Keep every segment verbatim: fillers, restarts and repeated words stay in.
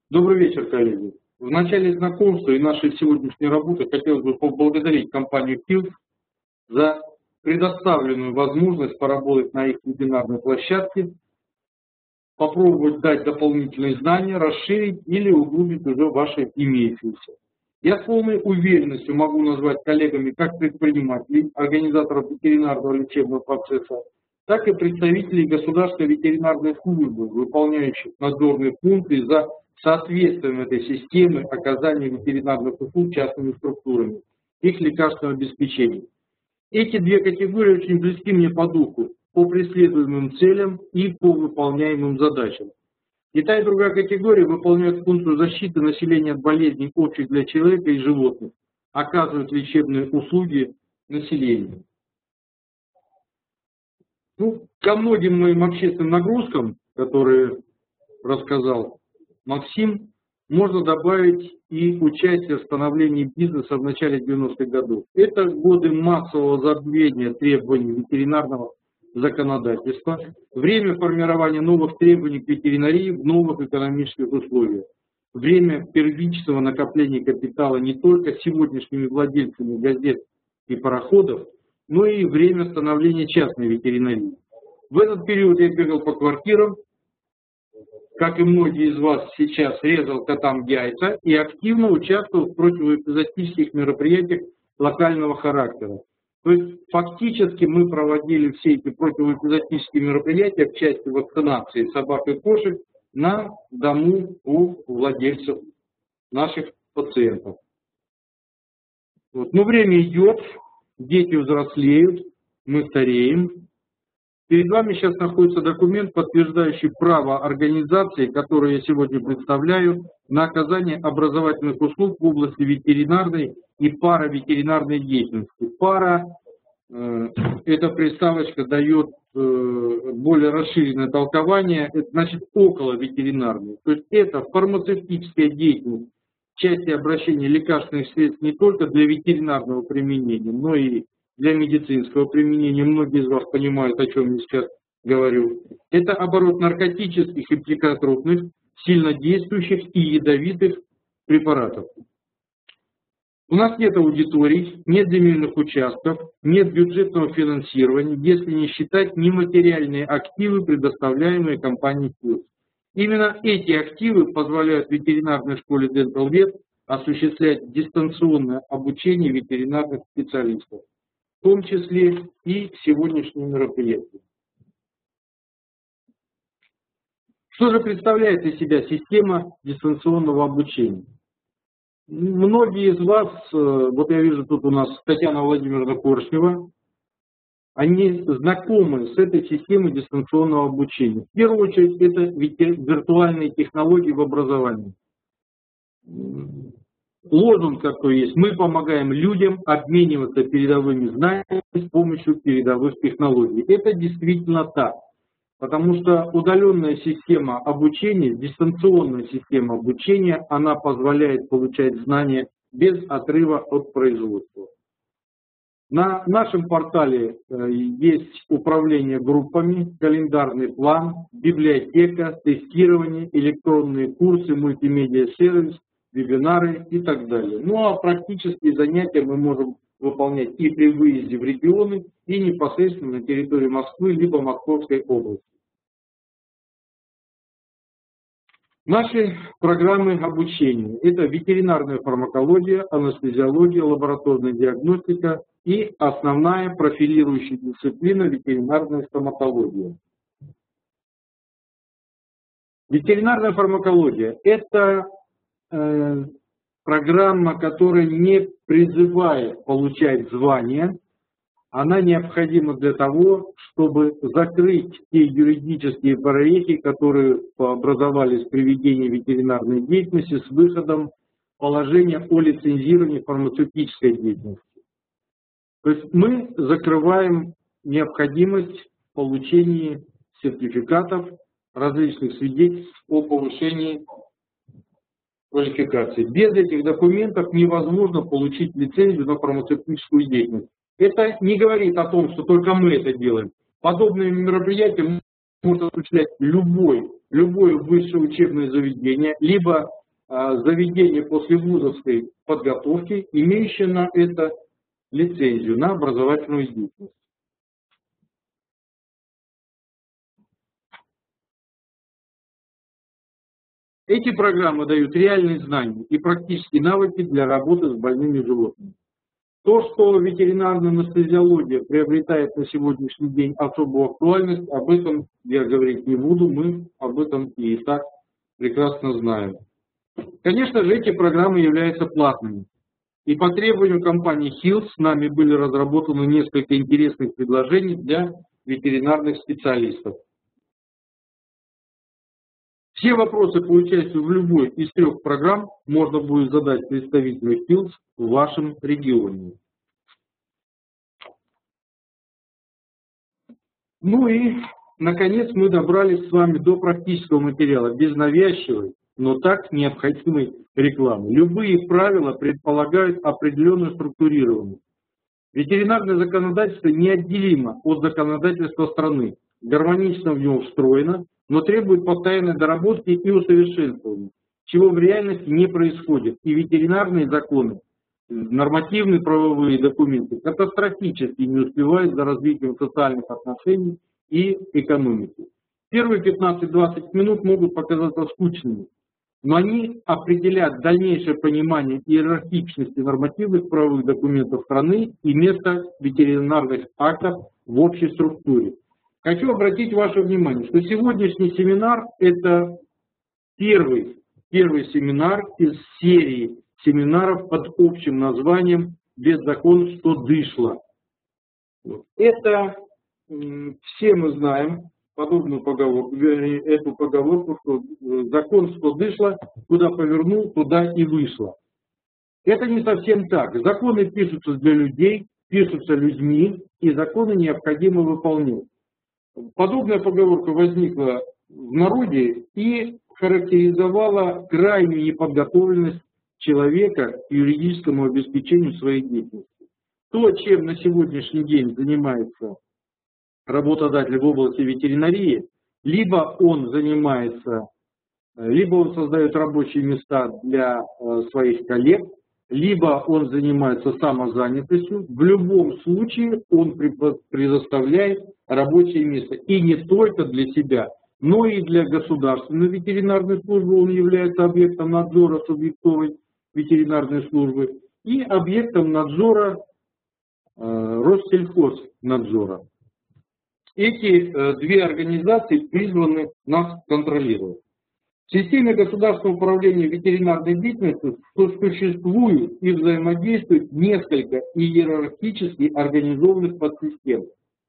Добрый вечер, коллеги. В начале знакомства и нашей сегодняшней работы хотелось бы поблагодарить компанию Fields за предоставленную возможность поработать на их вебинарной площадке, попробовать дать дополнительные знания, расширить или углубить уже ваши имеющиеся. Я с полной уверенностью могу назвать коллегами как предпринимателей, организаторов ветеринарного лечебного процесса, так и представителей государственной ветеринарной службы, выполняющих надзорные функции за соответствием этой системы оказания ветеринарных услуг частными структурами, их лекарственного обеспечения. Эти две категории очень близки мне по духу, по преследуемым целям и по выполняемым задачам. И та, и другая категория выполняют функцию защиты населения от болезней, общих для человека и животных, оказывают лечебные услуги населению. Ну, ко многим моим общественным нагрузкам, которые рассказал Максим, можно добавить и участие в становлении бизнеса в начале девяностых годов. Это годы массового забвения требований ветеринарного законодательства, время формирования новых требований к ветеринарии в новых экономических условиях, время первичного накопления капитала не только сегодняшними владельцами газет и пароходов, но и время становления частной ветеринарии. В этот период я бегал по квартирам, как и многие из вас сейчас, резал котам яйца и активно участвовал в противоэпизоотических мероприятиях локального характера. То есть фактически мы проводили все эти противоэпизоотические мероприятия в части вакцинации собак и кошек на дому у владельцев наших пациентов. Вот. Но время идет, дети взрослеют, мы стареем. Перед вами сейчас находится документ, подтверждающий право организации, которую я сегодня представляю, на оказание образовательных услуг в области ветеринарной и параветеринарной деятельности. Пара, э, эта приставочка дает э, более расширенное толкование, это значит около ветеринарной. То есть это фармацевтическая деятельность в части обращения лекарственных средств не только для ветеринарного применения, но и для медицинского применения. Многие из вас понимают, о чем я сейчас говорю. Это оборот наркотических и психотропных, сильнодействующих и ядовитых препаратов. У нас нет аудиторий, нет земельных участков, нет бюджетного финансирования, если не считать нематериальные активы, предоставляемые компанией Fields. Именно эти активы позволяют ветеринарной школе Dental Vet осуществлять дистанционное обучение ветеринарных специалистов, в том числе и сегодняшние мероприятия. Что же представляет из себя система дистанционного обучения? Многие из вас, вот я вижу тут у нас Татьяна Владимировна Коршнева, они знакомы с этой системой дистанционного обучения. В первую очередь это виртуальные технологии в образовании. Лозунг какой есть: мы помогаем людям обмениваться передовыми знаниями с помощью передовых технологий. Это действительно так, потому что удаленная система обучения, дистанционная система обучения, она позволяет получать знания без отрыва от производства. На нашем портале есть управление группами, календарный план, библиотека, тестирование, электронные курсы, мультимедиа-сервис, вебинары и так далее. Ну а практические занятия мы можем выполнять и при выезде в регионы, и непосредственно на территории Москвы, либо Московской области. Наши программы обучения – это ветеринарная фармакология, анестезиология, лабораторная диагностика и основная профилирующая дисциплина ветеринарная стоматология. Ветеринарная фармакология – это э, программа, которая не призывает получать звания. Она необходима для того, чтобы закрыть те юридические прорехи, которые образовались при ведении ветеринарной деятельности с выходом положения о лицензировании фармацевтической деятельности. То есть мы закрываем необходимость в получении сертификатов, различных свидетельств о повышении квалификации. Без этих документов невозможно получить лицензию на фармацевтическую деятельность. Это не говорит о том, что только мы это делаем. Подобные мероприятия может осуществлять любой, любое высшее учебное заведение, либо заведение послевузовской подготовки, имеющее на это лицензию на образовательную деятельность. Эти программы дают реальные знания и практические навыки для работы с больными животными. То, что ветеринарная анестезиология приобретает на сегодняшний день особую актуальность, об этом я говорить не буду, мы об этом и так прекрасно знаем. Конечно же, эти программы являются платными. И по требованию компании Hills с нами были разработаны несколько интересных предложений для ветеринарных специалистов. Все вопросы по участию в любой из трех программ можно будет задать представителю Hills в вашем регионе. Ну и, наконец, мы добрались с вами до практического материала, без навязчивой, но так необходимой рекламы. Любые правила предполагают определенную структурированность. Ветеринарное законодательство неотделимо от законодательства страны, гармонично в него встроено, но требует постоянной доработки и усовершенствования, чего в реальности не происходит. И ветеринарные законы, нормативные правовые документы катастрофически не успевают за развитием социальных отношений и экономики. Первые пятнадцать-двадцать минут могут показаться скучными, но они определят дальнейшее понимание иерархичности нормативных правовых документов страны и место ветеринарных актов в общей структуре. Хочу обратить ваше внимание, что сегодняшний семинар – это первый, первый семинар из серии семинаров под общим названием «Без закон, что дышло». Это все мы знаем подобную поговорку, эту поговорку, что закон, что дышло, куда повернул, туда и вышло. Это не совсем так. Законы пишутся для людей, пишутся людьми, и законы необходимо выполнять. Подобная поговорка возникла в народе и характеризовала крайнюю неподготовленность человека к юридическому обеспечению своей деятельности. То, чем на сегодняшний день занимается работодатель в области ветеринарии, либо он занимается, либо он создает рабочие места для своих коллег, либо он занимается самозанятостью, в любом случае он предоставляет рабочее место. И не только для себя, но и для государственной ветеринарной службы он является объектом надзора субъектовой ветеринарной службы и объектом надзора э, Россельхознадзора. Эти э, две организации призваны нас контролировать. В системе государственного управления ветеринарной деятельностью существует и взаимодействует несколько иерархически организованных подсистем.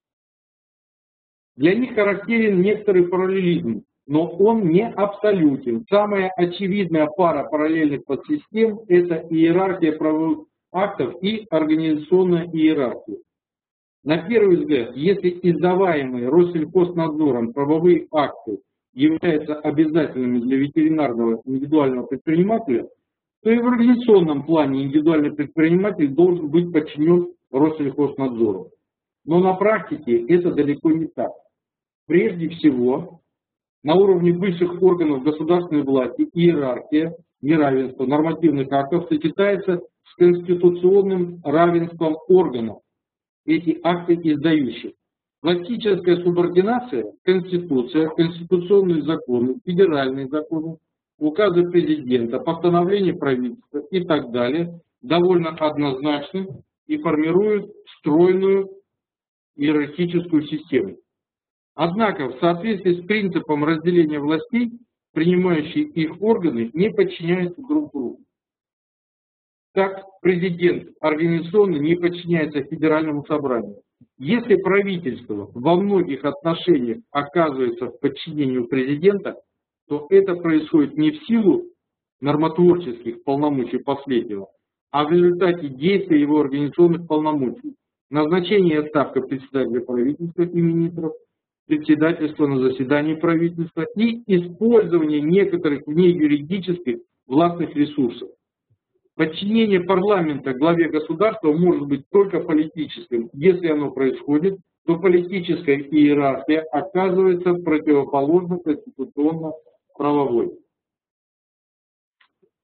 Для них характерен некоторый параллелизм, но он не абсолютен. Самая очевидная пара параллельных подсистем – это иерархия правовых актов и организационная иерархия. На первый взгляд, если издаваемые Россельхознадзором правовые акты являются обязательными для ветеринарного индивидуального предпринимателя, то и в организационном плане индивидуальный предприниматель должен быть подчинен Россельхознадзору. Но на практике это далеко не так. Прежде всего, на уровне высших органов государственной власти иерархия неравенства нормативных актов сочетается с конституционным равенством органов, эти акты издающих. Классическая субординация, Конституция, конституционные законы, федеральные законы, указы президента, постановления правительства и так далее довольно однозначны и формируют стройную иерархическую систему. Однако в соответствии с принципом разделения властей, принимающие их органы не подчиняются друг другу. Так, президент организационно не подчиняется федеральному собранию. Если правительство во многих отношениях оказывается в подчинении у президента, то это происходит не в силу нормотворческих полномочий последнего, а в результате действия его организационных полномочий. Назначение и отставка председателя правительства и министров, председательство на заседании правительства и использование некоторых внеюридических властных ресурсов. Подчинение парламента главе государства может быть только политическим. Если оно происходит, то политическая иерархия оказывается противоположно конституционно-правовой.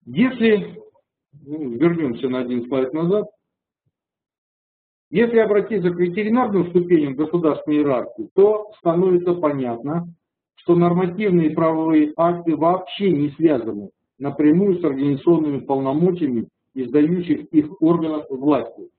Если, ну, вернемся на один слайд назад, если обратиться к ветеринарным ступеням государственной иерархии, то становится понятно, что нормативные правовые акты вообще не связаны напрямую с организационными полномочиями издающих их органов власти.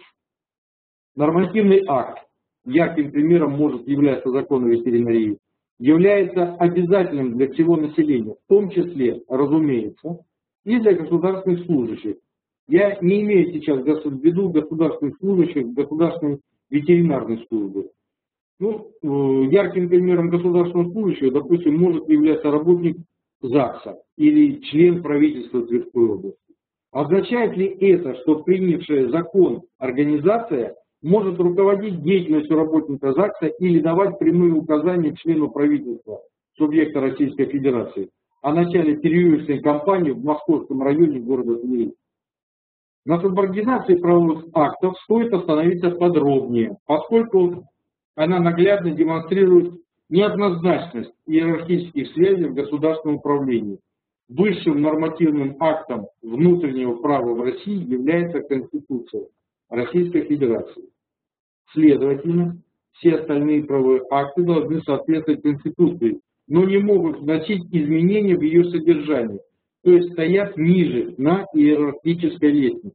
Нормативный акт, ярким примером может являться закон о ветеринарии, является обязательным для всего населения, в том числе, разумеется, и для государственных служащих. Я не имею сейчас в виду государственных служащих государственной ветеринарной службы. Ну, ярким примером государственного служащего, допустим, может являться работник ЗАГСа или член правительства Тверской области. Означает ли это, что принявшая закон организация может руководить деятельностью работника ЗАГСа или давать прямые указания члену правительства субъекта Российской Федерации о начале переюрочной кампании в Московском районе города Твери? На субординации правовых актов стоит остановиться подробнее, поскольку она наглядно демонстрирует неоднозначность иерархических связей в государственном управлении. Высшим нормативным актом внутреннего права в России является Конституция Российской Федерации. Следовательно, все остальные правовые акты должны соответствовать Конституции, но не могут вносить изменения в ее содержании, то есть стоят ниже на иерархической лестнице.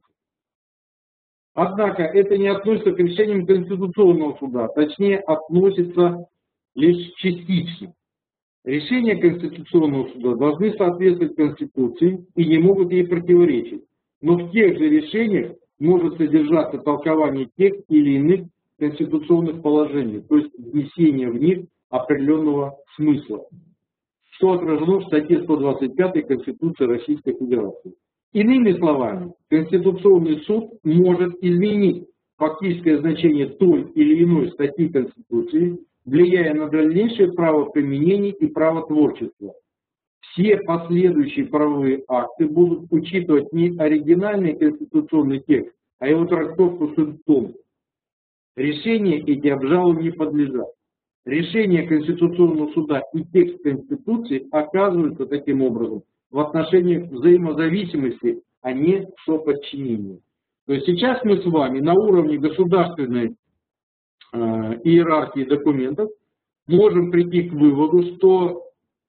Однако это не относится к решениям Конституционного суда, точнее относится лишь частично. Решения Конституционного суда должны соответствовать Конституции и не могут ей противоречить, но в тех же решениях может содержаться толкование тех или иных конституционных положений, то есть внесение в них определенного смысла, что отражено в статье сто двадцать пятой Конституции Российской Федерации. Иными словами, Конституционный суд может изменить фактическое значение той или иной статьи Конституции, влияя на дальнейшее правоприменение и правотворчество. Все последующие правовые акты будут учитывать не оригинальный конституционный текст, а его трактовку судом. Решения эти обжалованию не подлежат. Решения Конституционного суда и текст Конституции оказываются таким образом в отношении взаимозависимости, а не соподчинения. То есть сейчас мы с вами на уровне государственной э, иерархии документов можем прийти к выводу, что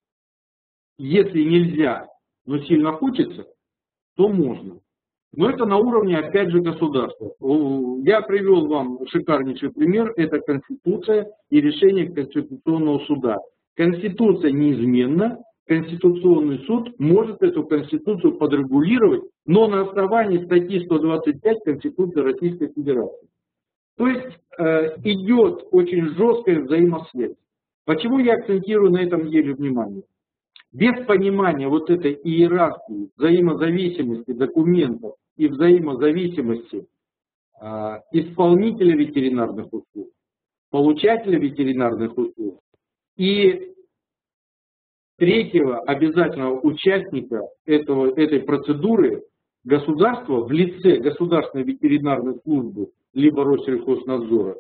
если нельзя, но сильно хочется, то можно. Но это на уровне, опять же, государства. Я привел вам шикарнейший пример. Это Конституция и решение Конституционного суда. Конституция неизменна. Конституционный суд может эту Конституцию подрегулировать, но на основании статьи сто двадцать пять Конституции Российской Федерации. То есть э, идет очень жесткая взаимосвязь. Почему я акцентирую на этом деле внимание? Без понимания вот этой иерархии, взаимозависимости документов и взаимозависимости э, исполнителя ветеринарных услуг, получателя ветеринарных услуг и третьего обязательного участника этого, этой процедуры, государства в лице государственной ветеринарной службы либо Россельхознадзора,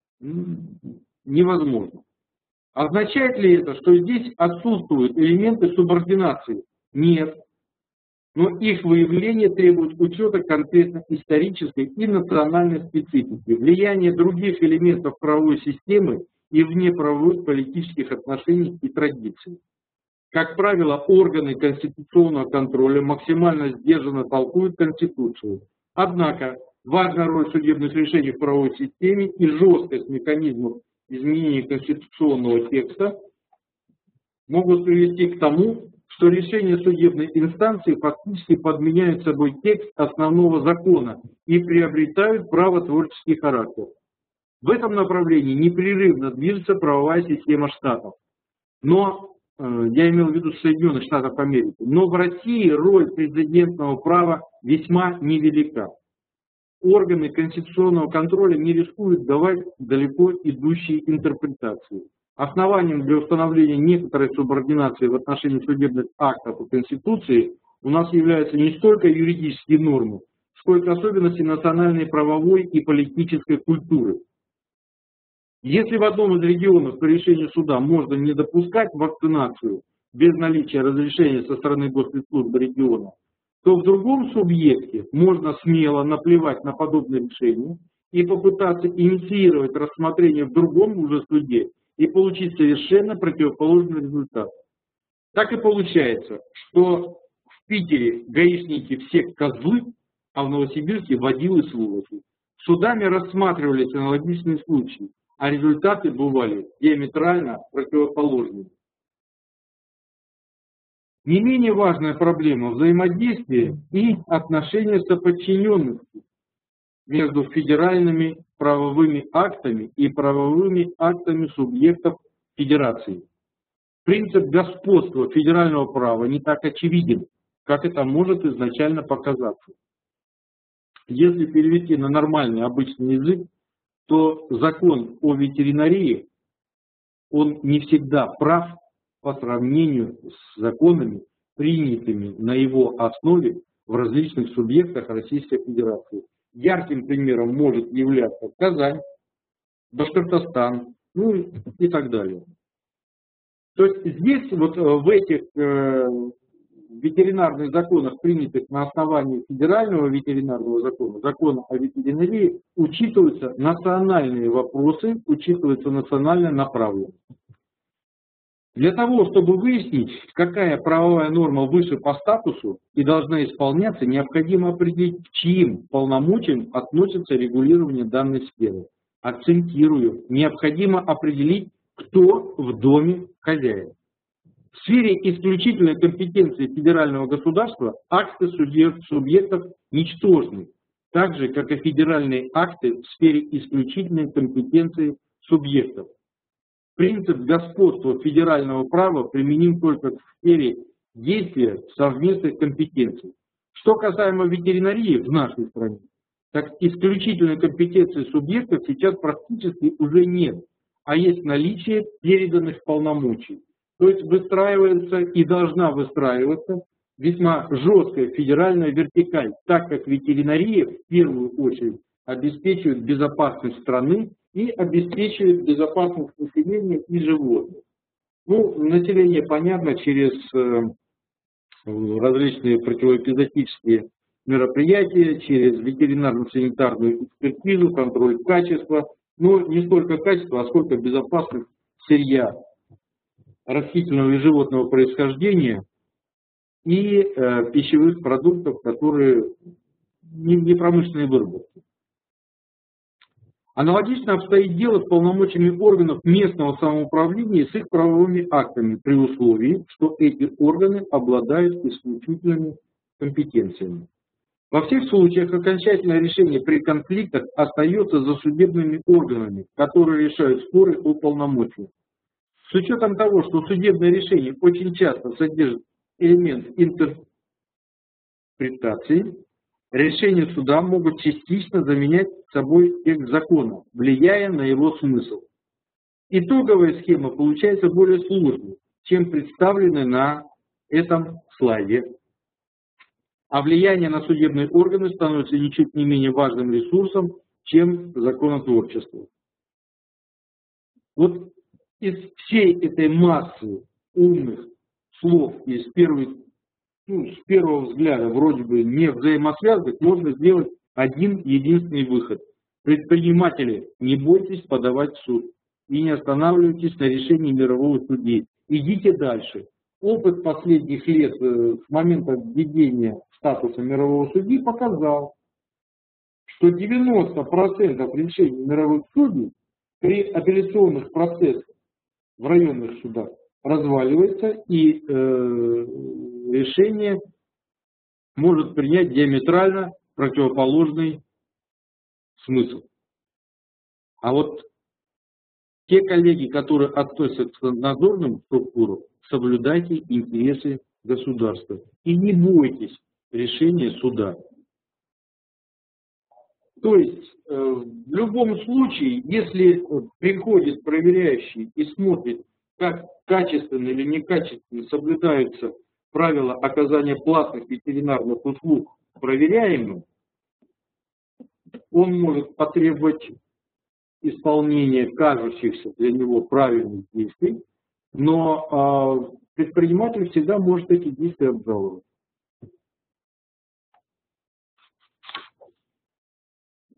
невозможно. Означает ли это, что здесь отсутствуют элементы субординации? Нет. Но их выявление требует учета конкретно исторической и национальной специфики, влияния других элементов правовой системы и внеправовых политических отношений и традиций. Как правило, органы конституционного контроля максимально сдержанно толкуют Конституцию. Однако, важная роль судебных решений в правовой системе и жесткость механизмов изменения конституционного текста могут привести к тому, что решения судебной инстанции фактически подменяют собой текст основного закона и приобретают правотворческий характер. В этом направлении непрерывно движется правовая система штатов. Но я имел в виду Соединенных Штатов Америки. Но в России роль прецедентного права весьма невелика. Органы конституционного контроля не рискуют давать далеко идущие интерпретации. Основанием для установления некоторой субординации в отношении судебных актов и Конституции у нас являются не столько юридические нормы, сколько особенности национальной правовой и политической культуры. Если в одном из регионов по решению суда можно не допускать вакцинацию без наличия разрешения со стороны госслужбы региона, то в другом субъекте можно смело наплевать на подобное решение и попытаться инициировать рассмотрение в другом уже суде и получить совершенно противоположный результат. Так и получается, что в Питере гаишники все козлы, а в Новосибирске водилы сволочи. Судами рассматривались аналогичные случаи, а результаты бывали диаметрально противоположными. Не менее важная проблема взаимодействия и отношения соподчиненности между федеральными правовыми актами и правовыми актами субъектов федерации. Принцип господства федерального права не так очевиден, как это может изначально показаться. Если перевести на нормальный обычный язык, то закон о ветеринарии, он не всегда прав по сравнению с законами, принятыми на его основе в различных субъектах Российской Федерации. Ярким примером может являться Казань, Башкортостан, ну и так далее. То есть здесь вот в этих э, ветеринарных законах, принятых на основании федерального ветеринарного закона, закона о ветеринарии, учитываются национальные вопросы, учитывается национальная направленность. Для того, чтобы выяснить, какая правовая норма выше по статусу и должна исполняться, необходимо определить, к чьим полномочиям относится регулирование данной сферы. Акцентирую, необходимо определить, кто в доме хозяин. В сфере исключительной компетенции федерального государства акты субъектов ничтожны, так же, как и федеральные акты в сфере исключительной компетенции субъектов. Принцип господства федерального права применим только в сфере действия совместных компетенций. Что касаемо ветеринарии в нашей стране, так исключительной компетенции субъектов сейчас практически уже нет, а есть наличие переданных полномочий. То есть выстраивается и должна выстраиваться весьма жесткая федеральная вертикаль, так как ветеринария в первую очередь обеспечивает безопасность страны и обеспечивает безопасность населения и животных. Ну, население, понятно, через э, различные противоэпизотические мероприятия, через ветеринарно-санитарную экспертизу, контроль качества, но не столько качества, а сколько безопасность сырья растительного и животного происхождения и э, пищевых продуктов, которые не, не промышленные выработки. Аналогично обстоит дело с полномочиями органов местного самоуправления с их правовыми актами, при условии, что эти органы обладают исключительными компетенциями. Во всех случаях окончательное решение при конфликтах остается за судебными органами, которые решают споры о полномочиях. С учетом того, что судебное решение очень часто содержит элемент интерпретации, решения суда могут частично заменять собой текст закона, влияя на его смысл. Итоговая схема получается более сложной, чем представленная на этом слайде. А влияние на судебные органы становится ничуть не менее важным ресурсом, чем законотворчество. Вот из всей этой массы умных слов, из первой, ну, с первого взгляда вроде бы не взаимосвязанных, можно сделать один единственный выход. Предприниматели, не бойтесь подавать в суд и не останавливайтесь на решении мирового судьи. Идите дальше. Опыт последних лет с момента введения статуса мирового судьи показал, что девяносто процентов решений мировых судей при апелляционных процессах в районных судах разваливается, и э, решение может принять диаметрально противоположный смысл. А вот те коллеги, которые относятся к надзорным структурам, соблюдайте интересы государства и не бойтесь решения суда. То есть э, в любом случае, если приходит проверяющий и смотрит, как качественно или некачественно соблюдаются правила оказания платных ветеринарных услуг проверяемым, он может потребовать исполнения кажущихся для него правильных действий, но э, предприниматель всегда может эти действия обжаловать.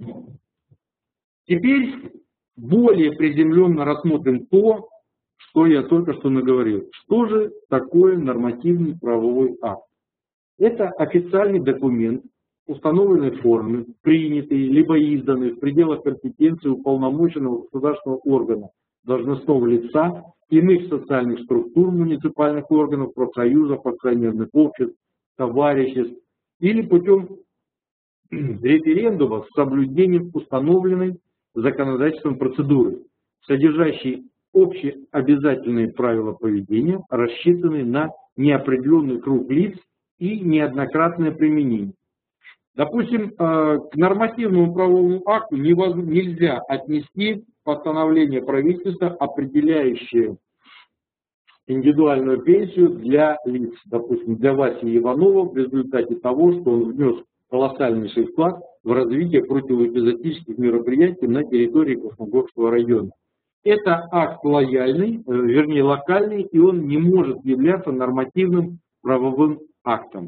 Теперь более приземленно рассмотрим то, что я только что наговорил. Что же такое нормативный правовой акт? Это официальный документ установленной формы, принятый либо изданный в пределах компетенции уполномоченного государственного органа, должностного лица, иных социальных структур, муниципальных органов, профсоюзов, акционерных обществ, товариществ или путем референдума с соблюдением установленной законодательством процедуры, содержащей общеобязательные правила поведения, рассчитанные на неопределенный круг лиц и неоднократное применение. Допустим, к нормативному правовому акту нельзя отнести постановление правительства, определяющее индивидуальную пенсию для лиц, допустим, для Васи Иванова в результате того, что он внес колоссальнейший вклад в развитие противоэпизотических мероприятий на территории Красногорского района. Это акт лояльный, вернее локальный, и он не может являться нормативным правовым актом.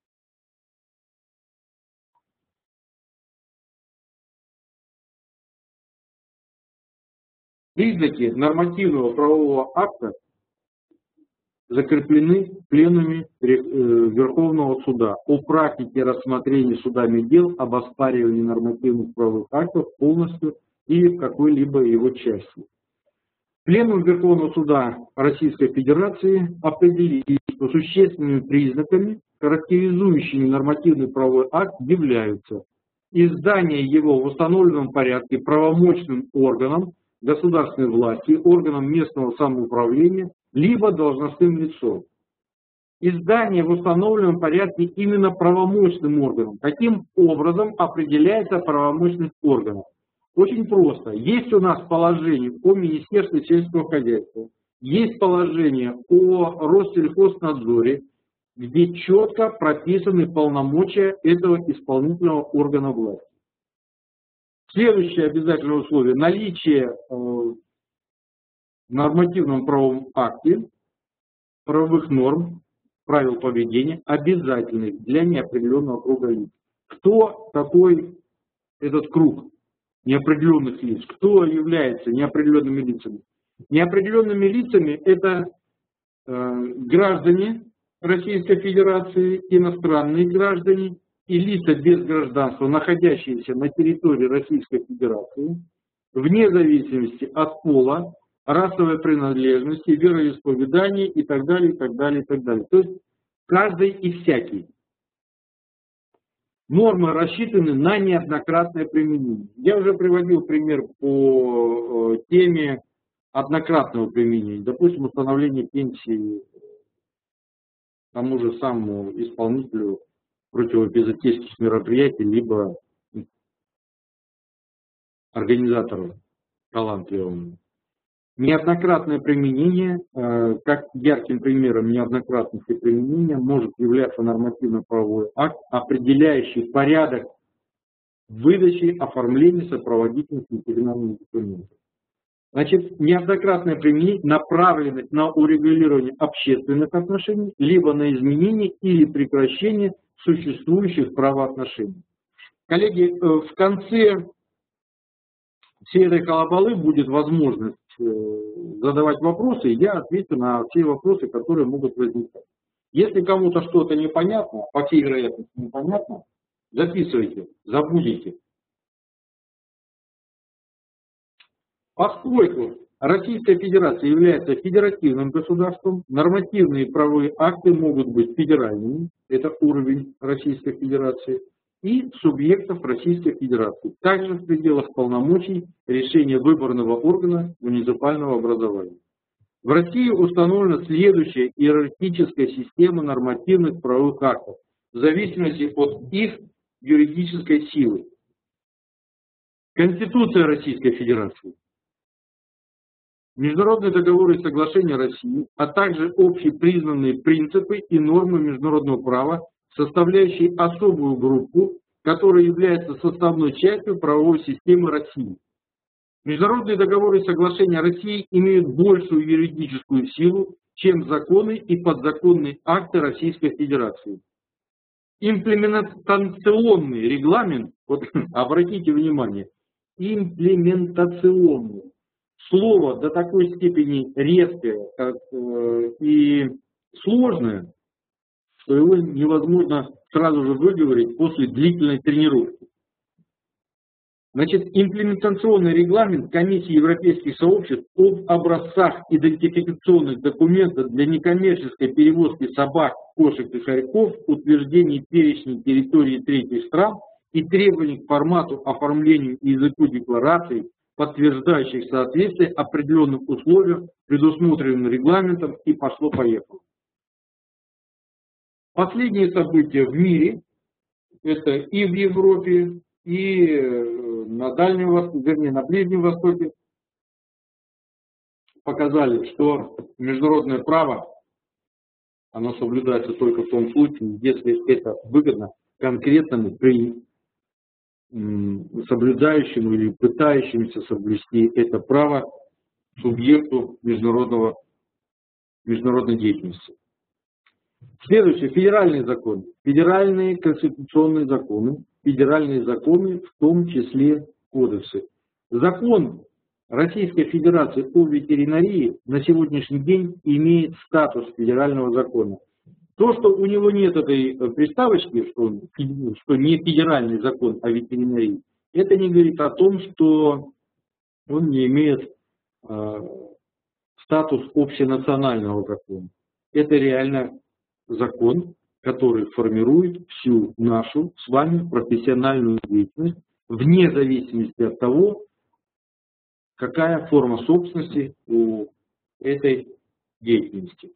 Признаки нормативного правового акта закреплены в пленуме Верховного суда о практике рассмотрения судами дел об оспаривании нормативных правовых актов полностью или в какой-либо его части. Пленум Верховного суда Российской Федерации определил, что существенными признаками, характеризующими нормативный правовой акт, являются издание его в установленном порядке правомочным органом государственной власти, органом местного самоуправления, либо должностным лицом. Издание в установленном порядке именно правомочным органом. Каким образом определяется правомочность органов? Очень просто. Есть у нас положение о Министерстве сельского хозяйства, есть положение о Россельхознадзоре, где четко прописаны полномочия этого исполнительного органа власти. Следующее обязательное условие – наличие в нормативном правовом акте правовых норм, правил поведения, обязательных для неопределенного круга лиц. Кто такой этот круг неопределенных лиц? Кто является неопределенными лицами? Неопределенными лицами это э, граждане Российской Федерации, иностранные граждане и лица без гражданства, находящиеся на территории Российской Федерации, вне зависимости от пола, расовой принадлежности, вероисповедания и так далее, и так далее, и так далее. То есть каждый и всякий. Нормы рассчитаны на неоднократное применение. Я уже приводил пример по теме однократного применения. Допустим, установление пенсии тому же самому исполнителю противоэпизотических мероприятий, либо организатору талантливому. Неоднократное применение, как ярким примером неоднократности применения, может являться нормативно-правовой акт, определяющий порядок выдачи, оформления сопроводительных ветеринарных документов. Значит, неоднократное применение направлено на урегулирование общественных отношений, либо на изменение или прекращение существующих правоотношений. Коллеги, в конце всей этой халабалы будет возможность задавать вопросы, и я отвечу на все вопросы, которые могут возникать. Если кому-то что-то непонятно, по всей вероятности непонятно, записывайте, забудете. Поскольку Российская Федерация является федеративным государством, нормативные правовые акты могут быть федеральными, это уровень Российской Федерации, и субъектов Российской Федерации, также в пределах полномочий решения выборного органа муниципального образования. В России установлена следующая иерархическая система нормативных правовых актов в зависимости от их юридической силы. Конституция Российской Федерации, международные договоры и соглашения России, а также общепризнанные принципы и нормы международного права, составляющие особую группу, которая является составной частью правовой системы России. Международные договоры и соглашения России имеют большую юридическую силу, чем законы и подзаконные акты Российской Федерации. имплементационный регламент, вот обратите внимание, имплементационный. Слово до такой степени резкое как, э, и сложное, что его невозможно сразу же выговорить после длительной тренировки. Значит, имплементационный регламент Комиссии Европейских сообществ об образцах идентификационных документов для некоммерческой перевозки собак, кошек и хорьков, утверждении перечней территории третьих стран и требований к формату, оформлению и языку деклараций, подтверждающих соответствие определенным условиям, предусмотренным регламентом, и пошло-поехало. Последние события в мире, это и в Европе, и на Дальнем Востоке, вернее, на Ближнем Востоке, показали, что международное право, оно соблюдается только в том случае, если это выгодно конкретному при соблюдающему или пытающемуся соблюсти это право субъекту международного, международной деятельности. Следующее, федеральные законы. Федеральные конституционные законы, федеральные законы, в том числе кодексы. Закон Российской Федерации о ветеринарии на сегодняшний день имеет статус федерального закона. То, что у него нет этой приставочки, что, что не федеральный закон о ветеринарии, это не говорит о том, что он не имеет э, статус общенационального закона. Это реально закон, который формирует всю нашу с вами профессиональную деятельность, вне зависимости от того, какая форма собственности у этой деятельности.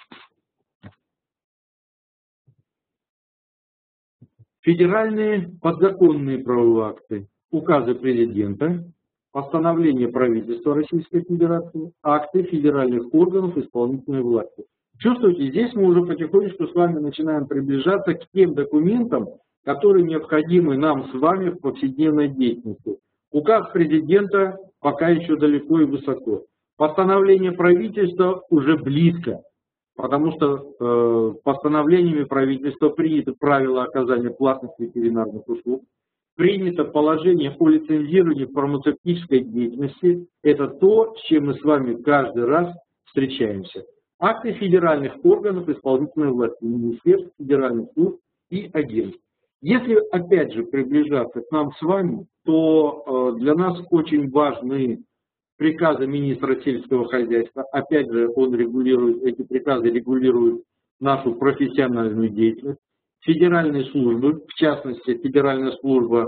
Федеральные подзаконные правовые акты, указы президента, постановления правительства Российской Федерации, акты федеральных органов исполнительной власти. Чувствуете, здесь мы уже потихонечку с вами начинаем приближаться к тем документам, которые необходимы нам с вами в повседневной деятельности. Указ президента пока еще далеко и высоко. Постановление правительства уже близко, потому что э, постановлениями правительства приняты правила оказания платных ветеринарных услуг, принято положение о лицензировании фармацевтической деятельности. Это то, с чем мы с вами каждый раз встречаемся. Акты федеральных органов исполнительной власти, министерств, федеральных служб и агентств. Если опять же приближаться к нам с вами, то э, для нас очень важны приказы министра сельского хозяйства. Опять же, он регулирует, эти приказы регулируют нашу профессиональную деятельность. Федеральные службы, в частности, Федеральная служба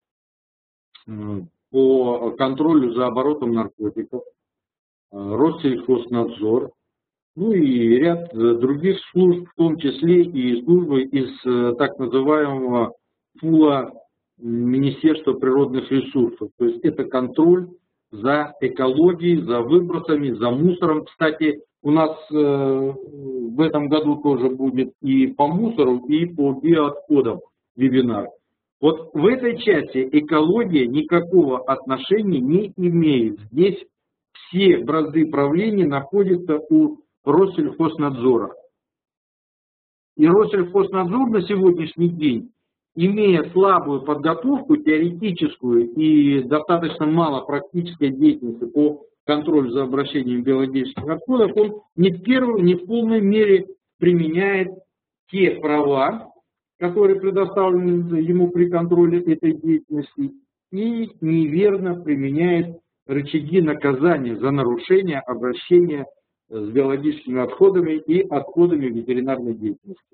э, по контролю за оборотом наркотиков, э, Россельхознадзор, ну и ряд других служб, в том числе и службы из э, так называемого пула Министерства природных ресурсов. То есть это контроль за экологией, за выбросами, за мусором. Кстати, у нас э, в этом году тоже будет и по мусору, и по биоотходам вебинар. Вот в этой части экология никакого отношения не имеет. Здесь все бразды правления находятся у Россельхознадзора. И Россельхознадзор на сегодняшний день, имея слабую подготовку теоретическую и достаточно мало практической деятельности по контролю за обращением биологических отходов, он не в первой, не в полной мере применяет те права, которые предоставлены ему при контроле этой деятельности, и неверно применяет рычаги наказания за нарушение обращения с биологическими отходами и отходами ветеринарной деятельности.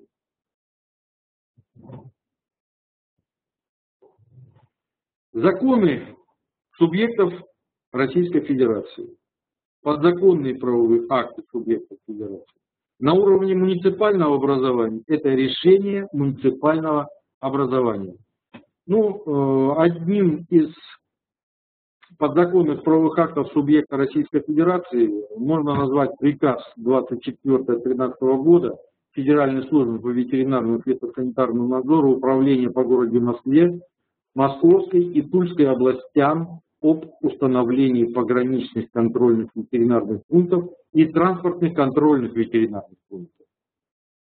Законы субъектов Российской Федерации, подзаконные правовые акты субъектов Федерации. На уровне муниципального образования это решение муниципального образования. Ну, одним из подзаконных правовых актов субъекта Российской Федерации можно назвать приказ двадцать четвёртого тринадцатого года Федеральной службы по ветеринарному и фитосанитарному надзору Управления по городе Москве, Московской и Тульской областям об установлении пограничных контрольных ветеринарных пунктов и транспортных контрольных ветеринарных пунктов.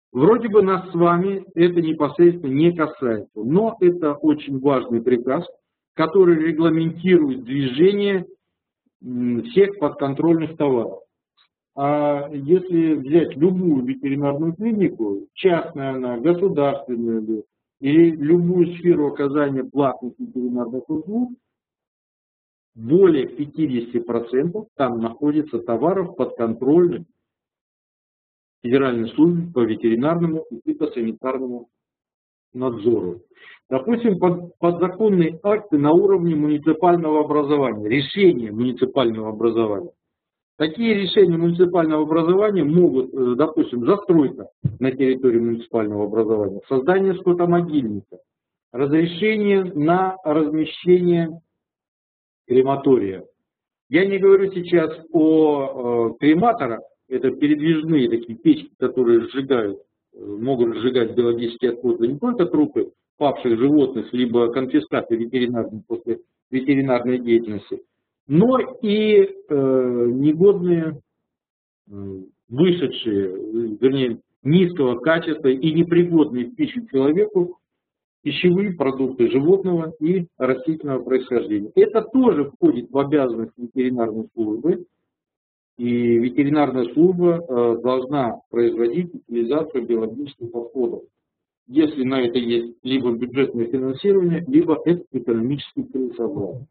Вроде бы нас с вами это непосредственно не касается, но это очень важный приказ, который регламентирует движение всех подконтрольных товаров. А если взять любую ветеринарную клинику, частная она, государственную, или любую сферу оказания платных ветеринарных услуг, более пятидесяти процентов там находится товаров подконтрольных Федеральной службе по ветеринарному и фитосанитарному надзору. Допустим, под, подзаконные акты на уровне муниципального образования, решения муниципального образования. Такие решения муниципального образования могут, допустим, застройка на территории муниципального образования, создание скотомогильника, разрешение на размещение крематория. Я не говорю сейчас о крематорах, это передвижные такие печки, которые сжигают, могут сжигать биологические отходы не только трупы павших животных, либо конфискаты ветеринарной после ветеринарной деятельности, но и э, негодные, э, вышедшие, вернее, низкого качества и непригодные в пищу человеку пищевые продукты животного и растительного происхождения. Это тоже входит в обязанность ветеринарной службы, и ветеринарная служба э, должна производить утилизацию биологических отходов, если на это есть либо бюджетное финансирование, либо это экономически целесообразно.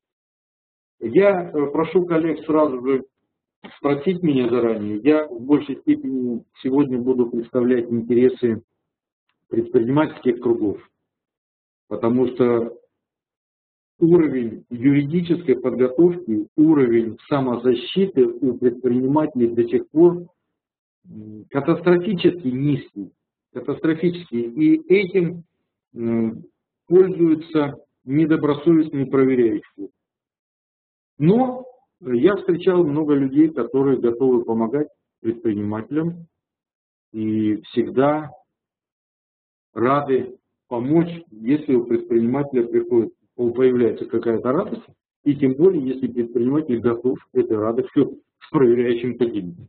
Я прошу коллег сразу же спросить меня заранее. Я в большей степени сегодня буду представлять интересы предпринимательских кругов, потому что уровень юридической подготовки, уровень самозащиты у предпринимателей до сих пор катастрофически низкий. Катастрофически. И этим пользуются недобросовестные проверяющие. Но я встречал много людей, которые готовы помогать предпринимателям и всегда рады помочь, если у предпринимателя приходит, появляется какая-то радость, и тем более, если предприниматель готов этой радостью с проверяющим поделиться.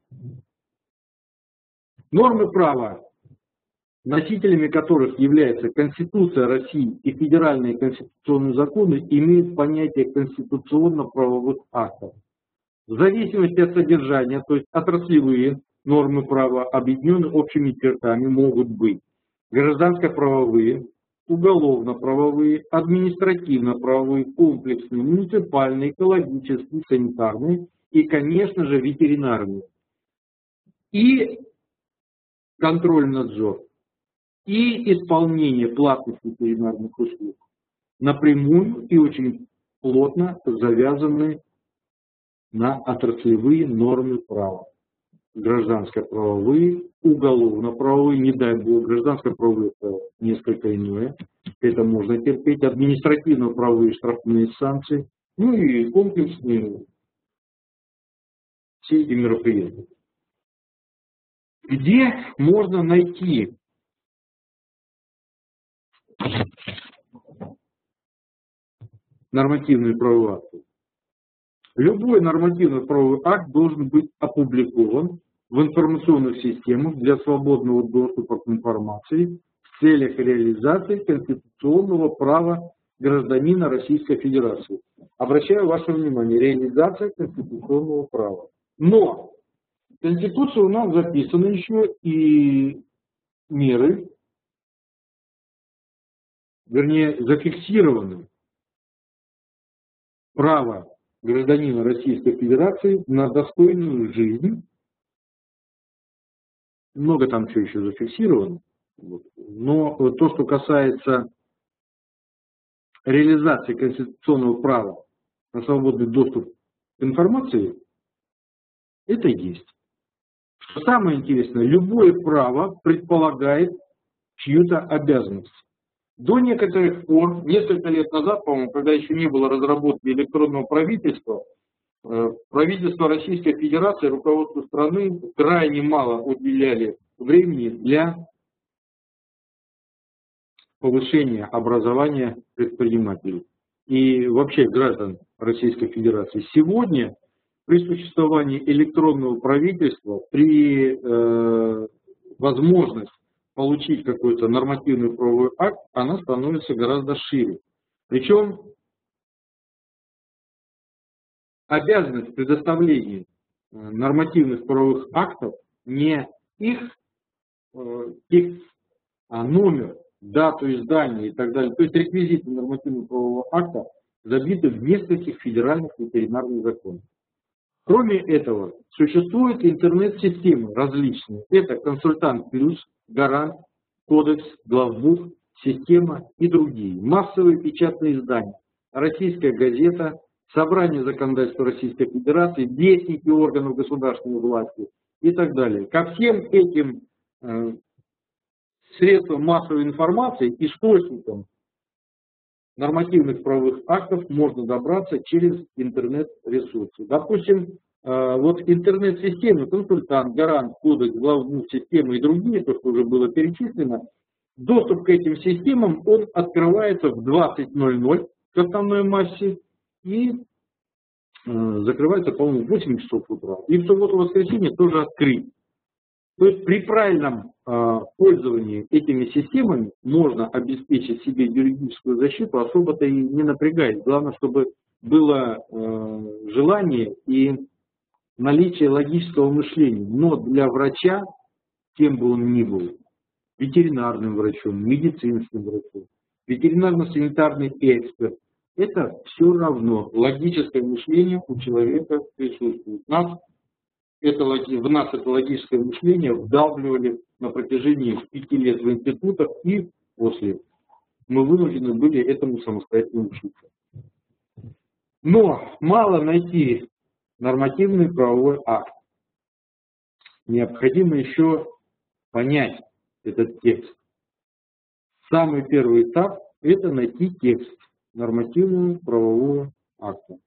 Нормы права, носителями которых являются Конституция России и федеральные конституционные законы, имеют понятие конституционно-правовых актов. В зависимости от содержания, то есть отраслевые нормы права, объединенные общими чертами, могут быть гражданско-правовые, уголовно-правовые, административно-правовые, комплексные, муниципальные, экологические, санитарные и, конечно же, ветеринарные. И контроль-надзор. И исполнение платных ветеринарных услуг напрямую и очень плотно завязаны на отраслевые нормы права. Гражданско-правовые, уголовно-правовые, не дай бог, гражданско-правовые это несколько иное, это можно терпеть, административно-правовые штрафные санкции, ну и комплексные все эти мероприятия. Где можно найти нормативные правовые акты? Любой нормативный правовой акт должен быть опубликован в информационных системах для свободного доступа к информации в целях реализации конституционного права гражданина Российской Федерации. Обращаю ваше внимание, реализация конституционного права. Но в Конституции у нас записаны еще и меры, вернее, зафиксированы право гражданина Российской Федерации на достойную жизнь. Много там все еще зафиксировано. Но то, что касается реализации конституционного права на свободный доступ к информации, это есть. Что самое интересное, любое право предполагает чью-то обязанность. До некоторых пор, несколько лет назад, по-моему, когда еще не было разработки электронного правительства, правительство Российской Федерации, руководство страны крайне мало уделяли времени для повышения образования предпринимателей и вообще граждан Российской Федерации. Сегодня при существовании электронного правительства, при э, возможности получить какой-то нормативный правовой акт, она становится гораздо шире. Причем обязанность предоставления нормативных правовых актов не их э, текст, а номер, дату издания и так далее. То есть реквизиты нормативного правового акта забиты в нескольких федеральных ветеринарных законах. Кроме этого, существуют интернет-системы различные. Это Консультант Плюс, Гарант, Кодекс, Главбух, Система и другие. Массовые печатные издания, Российская газета, Собрание законодательства Российской Федерации, вестники органов государственной власти и так далее. Ко всем этим э, средствам массовой информации, источникам нормативных правовых актов можно добраться через интернет-ресурсы. Допустим, вот интернет-системы, Консультант, Гарант, Кодекс, Главбух, Система и другие, то, что уже было перечислено, доступ к этим системам, он открывается в двадцать ноль ноль к основной массе и закрывается, по-моему, в восемь часов утра. И в субботу-воскресенье тоже открыт. То есть при правильном э, пользовании этими системами можно обеспечить себе юридическую защиту, особо-то и не напрягаясь. Главное, чтобы было э, желание и наличие логического мышления. Но для врача, кем бы он ни был, ветеринарным врачом, медицинским врачом, ветеринарно-санитарный эксперт, это все равно логическое мышление у человека присутствует. Нас Это, в нас это логическое мышление вдавливали на протяжении пяти лет в институтах, и после мы вынуждены были этому самостоятельно учиться. Но мало найти нормативный правовой акт. Необходимо еще понять этот текст. Самый первый этап – это найти текст нормативного правового акта.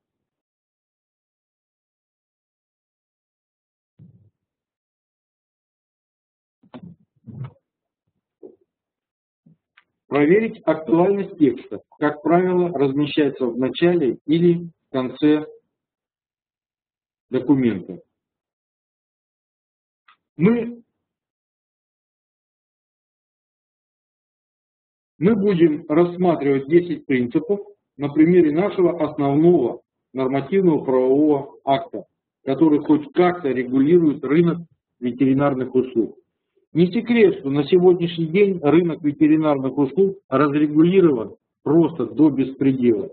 Проверить актуальность текста. Как правило, размещается в начале или в конце документа. Мы, мы будем рассматривать десять принципов на примере нашего основного нормативного правового акта, который хоть как-то регулирует рынок ветеринарных услуг. Не секрет, что на сегодняшний день рынок ветеринарных услуг разрегулирован просто до беспредела.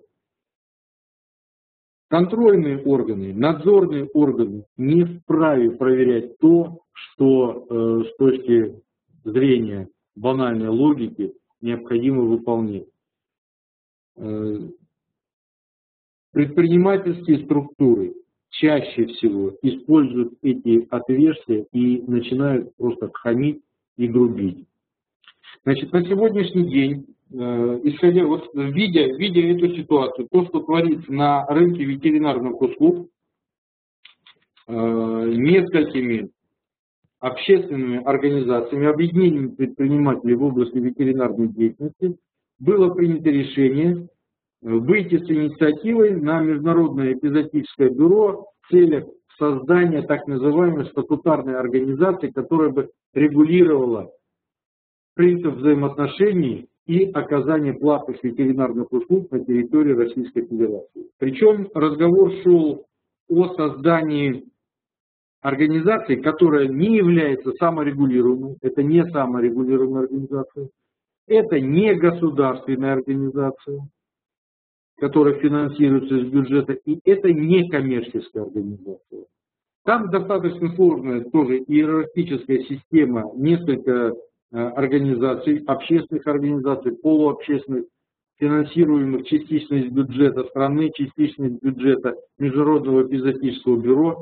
Контрольные органы, надзорные органы не вправе проверять то, что э, с точки зрения банальной логики необходимо выполнять. Э, предпринимательские структуры чаще всего используют эти отверстия и начинают просто хамить и грубить. Значит, на сегодняшний день, э, исходя, вот, видя, видя эту ситуацию, то, что творится на рынке ветеринарных услуг, э, несколькими общественными организациями, объединениями предпринимателей в области ветеринарной деятельности, было принято решение выйти с инициативой на Международное эпизоотическое бюро в целях создания так называемой статутарной организации, которая бы регулировала принцип взаимоотношений и оказание платных ветеринарных услуг на территории Российской Федерации. Причем разговор шел о создании организации, которая не является саморегулируемой, это не саморегулируемая организация, это не государственная организация, которая финансируется из бюджета, и это не коммерческая организация. Там достаточно сложная тоже иерархическая система, несколько организаций, общественных организаций, полуобщественных, финансируемых частично из бюджета страны, частично из бюджета Международного эпизоотического бюро.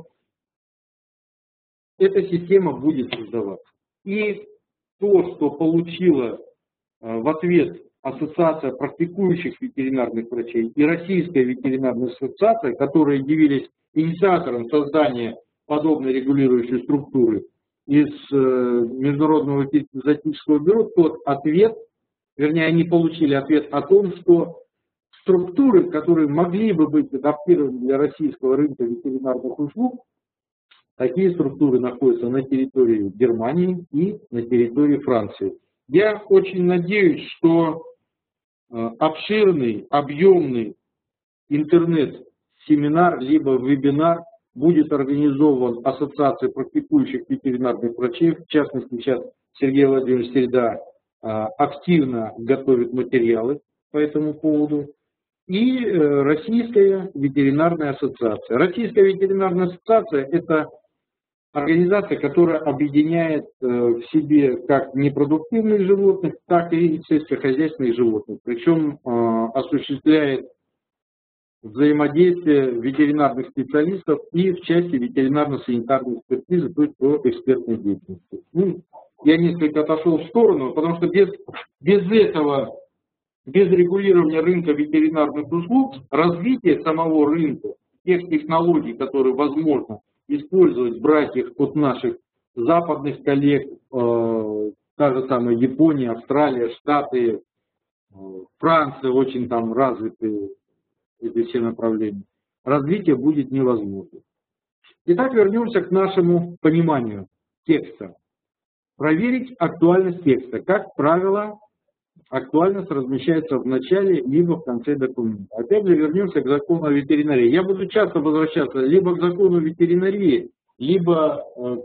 Эта система будет создаваться. И то, что получила в ответ Ассоциация практикующих ветеринарных врачей и Российская ветеринарная ассоциация, которые явились инициатором создания подобной регулирующей структуры из Международного эпизоотического бюро, тот ответ, вернее, они получили ответ о том, что структуры, которые могли бы быть адаптированы для российского рынка ветеринарных услуг, такие структуры находятся на территории Германии и на территории Франции. Я очень надеюсь, что обширный, объемный интернет-семинар, либо вебинар будет организован Ассоциацией практикующих ветеринарных врачей. В частности, сейчас Сергей Владимирович Середа активно готовит материалы по этому поводу. И Российская ветеринарная ассоциация. Российская ветеринарная ассоциация – это организация, которая объединяет в себе как непродуктивных животных, так и сельскохозяйственных животных. Причем осуществляет взаимодействие ветеринарных специалистов и в части ветеринарно-санитарной экспертизы, то есть по экспертной деятельности. Ну, я несколько отошел в сторону, потому что без, без этого, без регулирования рынка ветеринарных услуг, развитие самого рынка, тех технологий, которые возможно использовать, брать их от наших западных коллег, э, та же самая Япония, Австралия, Штаты, э, Франция, очень там развитые эти все направления, развитие будет невозможно. Итак, вернемся к нашему пониманию текста. Проверить актуальность текста. Как правило, актуальность размещается в начале, либо в конце документа. Опять же, вернемся к закону о ветеринарии. Я буду часто возвращаться либо к закону ветеринарии, либо э,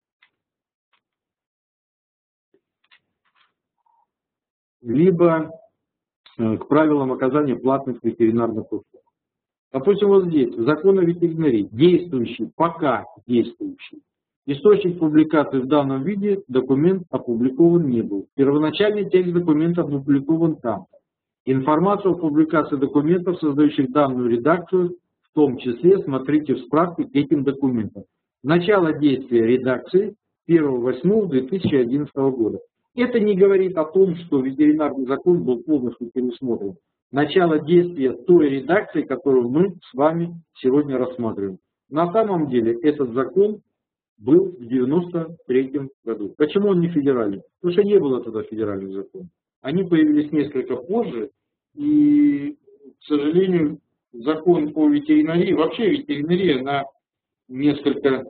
либо э, к правилам оказания платных ветеринарных услуг. Допустим, вот здесь, закон о ветеринарии, действующий, пока действующий. Источник публикации в данном виде, документ опубликован не был. Первоначальный текст документа опубликован там. Информацию о публикации документов, создающих данную редакцию, в том числе смотрите в справке к этим документам. Начало действия редакции первого восьмого две тысячи одиннадцатого года. Это не говорит о том, что ветеринарный закон был полностью пересмотрен. Начало действия той редакции, которую мы с вами сегодня рассматриваем. На самом деле этот закон был в девяносто третьем году. Почему он не федеральный? Потому что не было тогда федеральных законов. Они появились несколько позже, и, к сожалению, закон о ветеринарии, вообще ветеринария, она несколько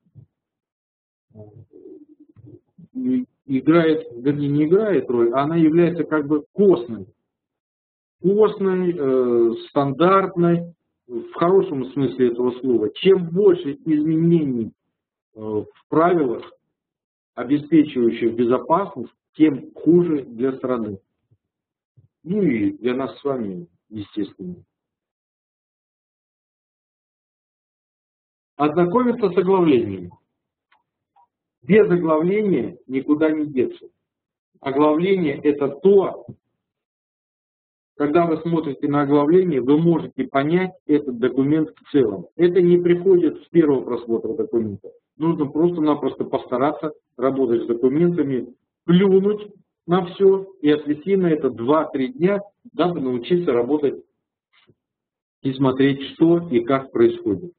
играет, вернее, не играет роль, а она является как бы костной. Костной, э, стандартной, в хорошем смысле этого слова. Чем больше изменений э, в правилах, обеспечивающих безопасность, тем хуже для страны. Ну и для нас с вами, естественно. Ознакомиться с оглавлением. Без оглавления никуда не деться. Оглавление – это то, когда вы смотрите на оглавление, вы можете понять этот документ в целом. Это не приходит с первого просмотра документа. Нужно просто-напросто постараться работать с документами, плюнуть на все и отвести на это два-три дня, дабы научиться работать и смотреть, что и как происходит.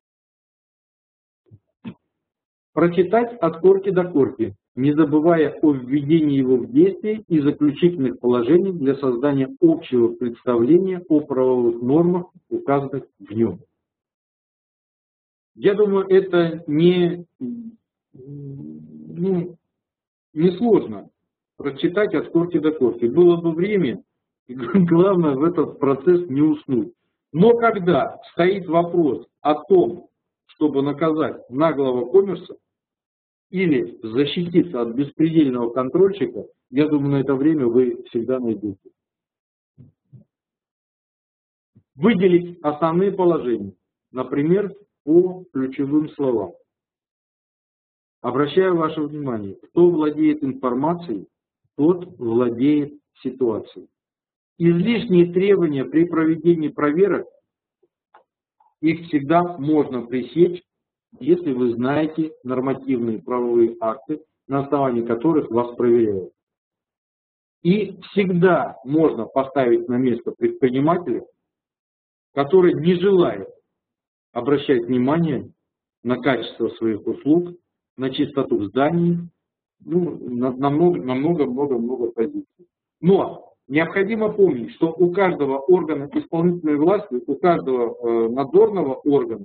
Прочитать от корки до корки, не забывая о введении его в действие и заключительных положений для создания общего представления о правовых нормах, указанных в нем. Я думаю, это не, ну, не сложно прочитать от корки до корки. Было бы время, главное в этот процесс не уснуть. Но когда стоит вопрос о том, чтобы наказать наглого коммерса или защититься от беспредельного контрольщика, я думаю, на это время вы всегда найдете. Выделить основные положения, например, по ключевым словам. Обращаю ваше внимание, кто владеет информацией, тот владеет ситуацией. Излишние требования при проведении проверок, их всегда можно пресечь, если вы знаете нормативные правовые акты, на основании которых вас проверяют. И всегда можно поставить на место предпринимателя, который не желает обращать внимание на качество своих услуг, на чистоту в здании, ну, на много-много-много позиций. Но необходимо помнить, что у каждого органа исполнительной власти, у каждого э, надзорного органа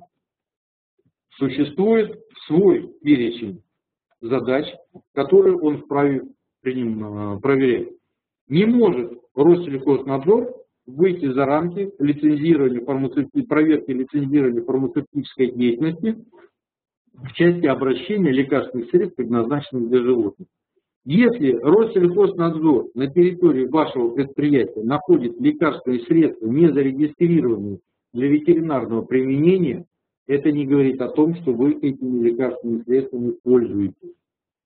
существует свой перечень задач, которые он вправе приним, проверять. Не может Россельхознадзор выйти за рамки лицензирования фармацевти... проверки лицензирования фармацевтической деятельности в части обращения лекарственных средств, предназначенных для животных. Если Россельхознадзор на территории вашего предприятия находит лекарственные средства, не зарегистрированные для ветеринарного применения, это не говорит о том, что вы этими лекарственными средствами пользуетесь.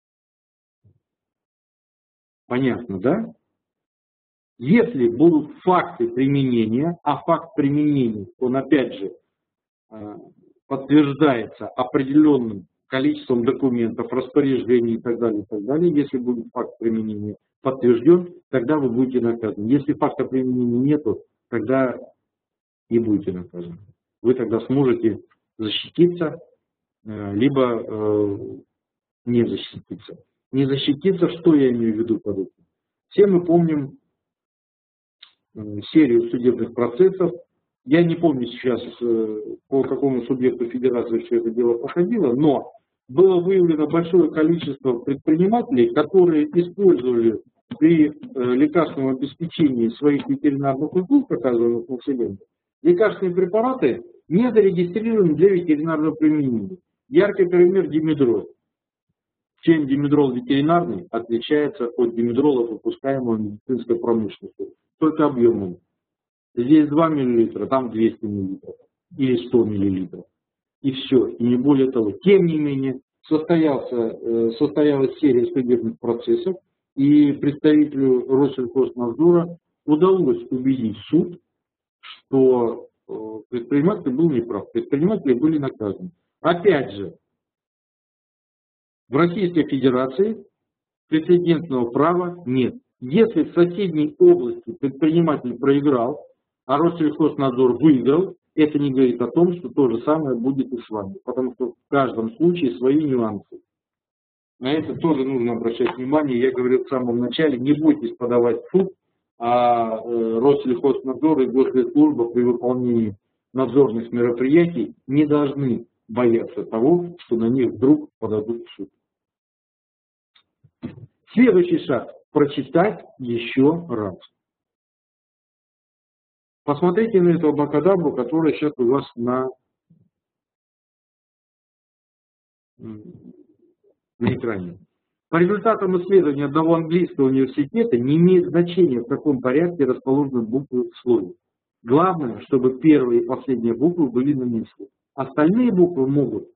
Понятно, да? Если будут факты применения, а факт применения, он опять же подтверждается определенным количеством документов, распоряжений и так далее, и так далее, если будет факт применения подтвержден, тогда вы будете наказаны. Если факта применения нету, тогда не будете наказаны. Вы тогда сможете защититься, либо э, не защититься. Не защититься, что я имею в виду под этим? Все мы помним э, серию судебных процессов. Я не помню сейчас, э, по какому субъекту федерации все это дело проходило, но было выявлено большое количество предпринимателей, которые использовали при э, лекарственном обеспечении своих ветеринарных услуг, оказываемых населению, лекарственные препараты не зарегистрированы для ветеринарного применения. Яркий пример — димедрол. Чем димедрол ветеринарный отличается от димедрола, выпускаемого медицинской промышленностью? Только объемом. Здесь два миллилитра, там двести миллилитров или сто миллилитров. И все, и не более того. Тем не менее, состоялся, состоялась серия судебных процессов, и представителю Россельхознадзора удалось убедить суд, что предприниматель был неправ, предприниматели были наказаны. Опять же, в Российской Федерации прецедентного права нет. Если в соседней области предприниматель проиграл, а Россельхознадзор выиграл, это не говорит о том, что то же самое будет и с вами, потому что в каждом случае свои нюансы. На это тоже нужно обращать внимание. Я говорил в самом начале, не бойтесь подавать в суд, а Россельхознадзор и госслужба при выполнении надзорных мероприятий не должны бояться того, что на них вдруг подадут в суд. Следующий шаг – прочитать еще раз. Посмотрите на эту абракадабру, которая сейчас у вас на, на экране. По результатам исследования одного английского университета не имеет значения, в каком порядке расположены буквы в слове. Главное, чтобы первые и последние буквы были на месте. Остальные буквы могут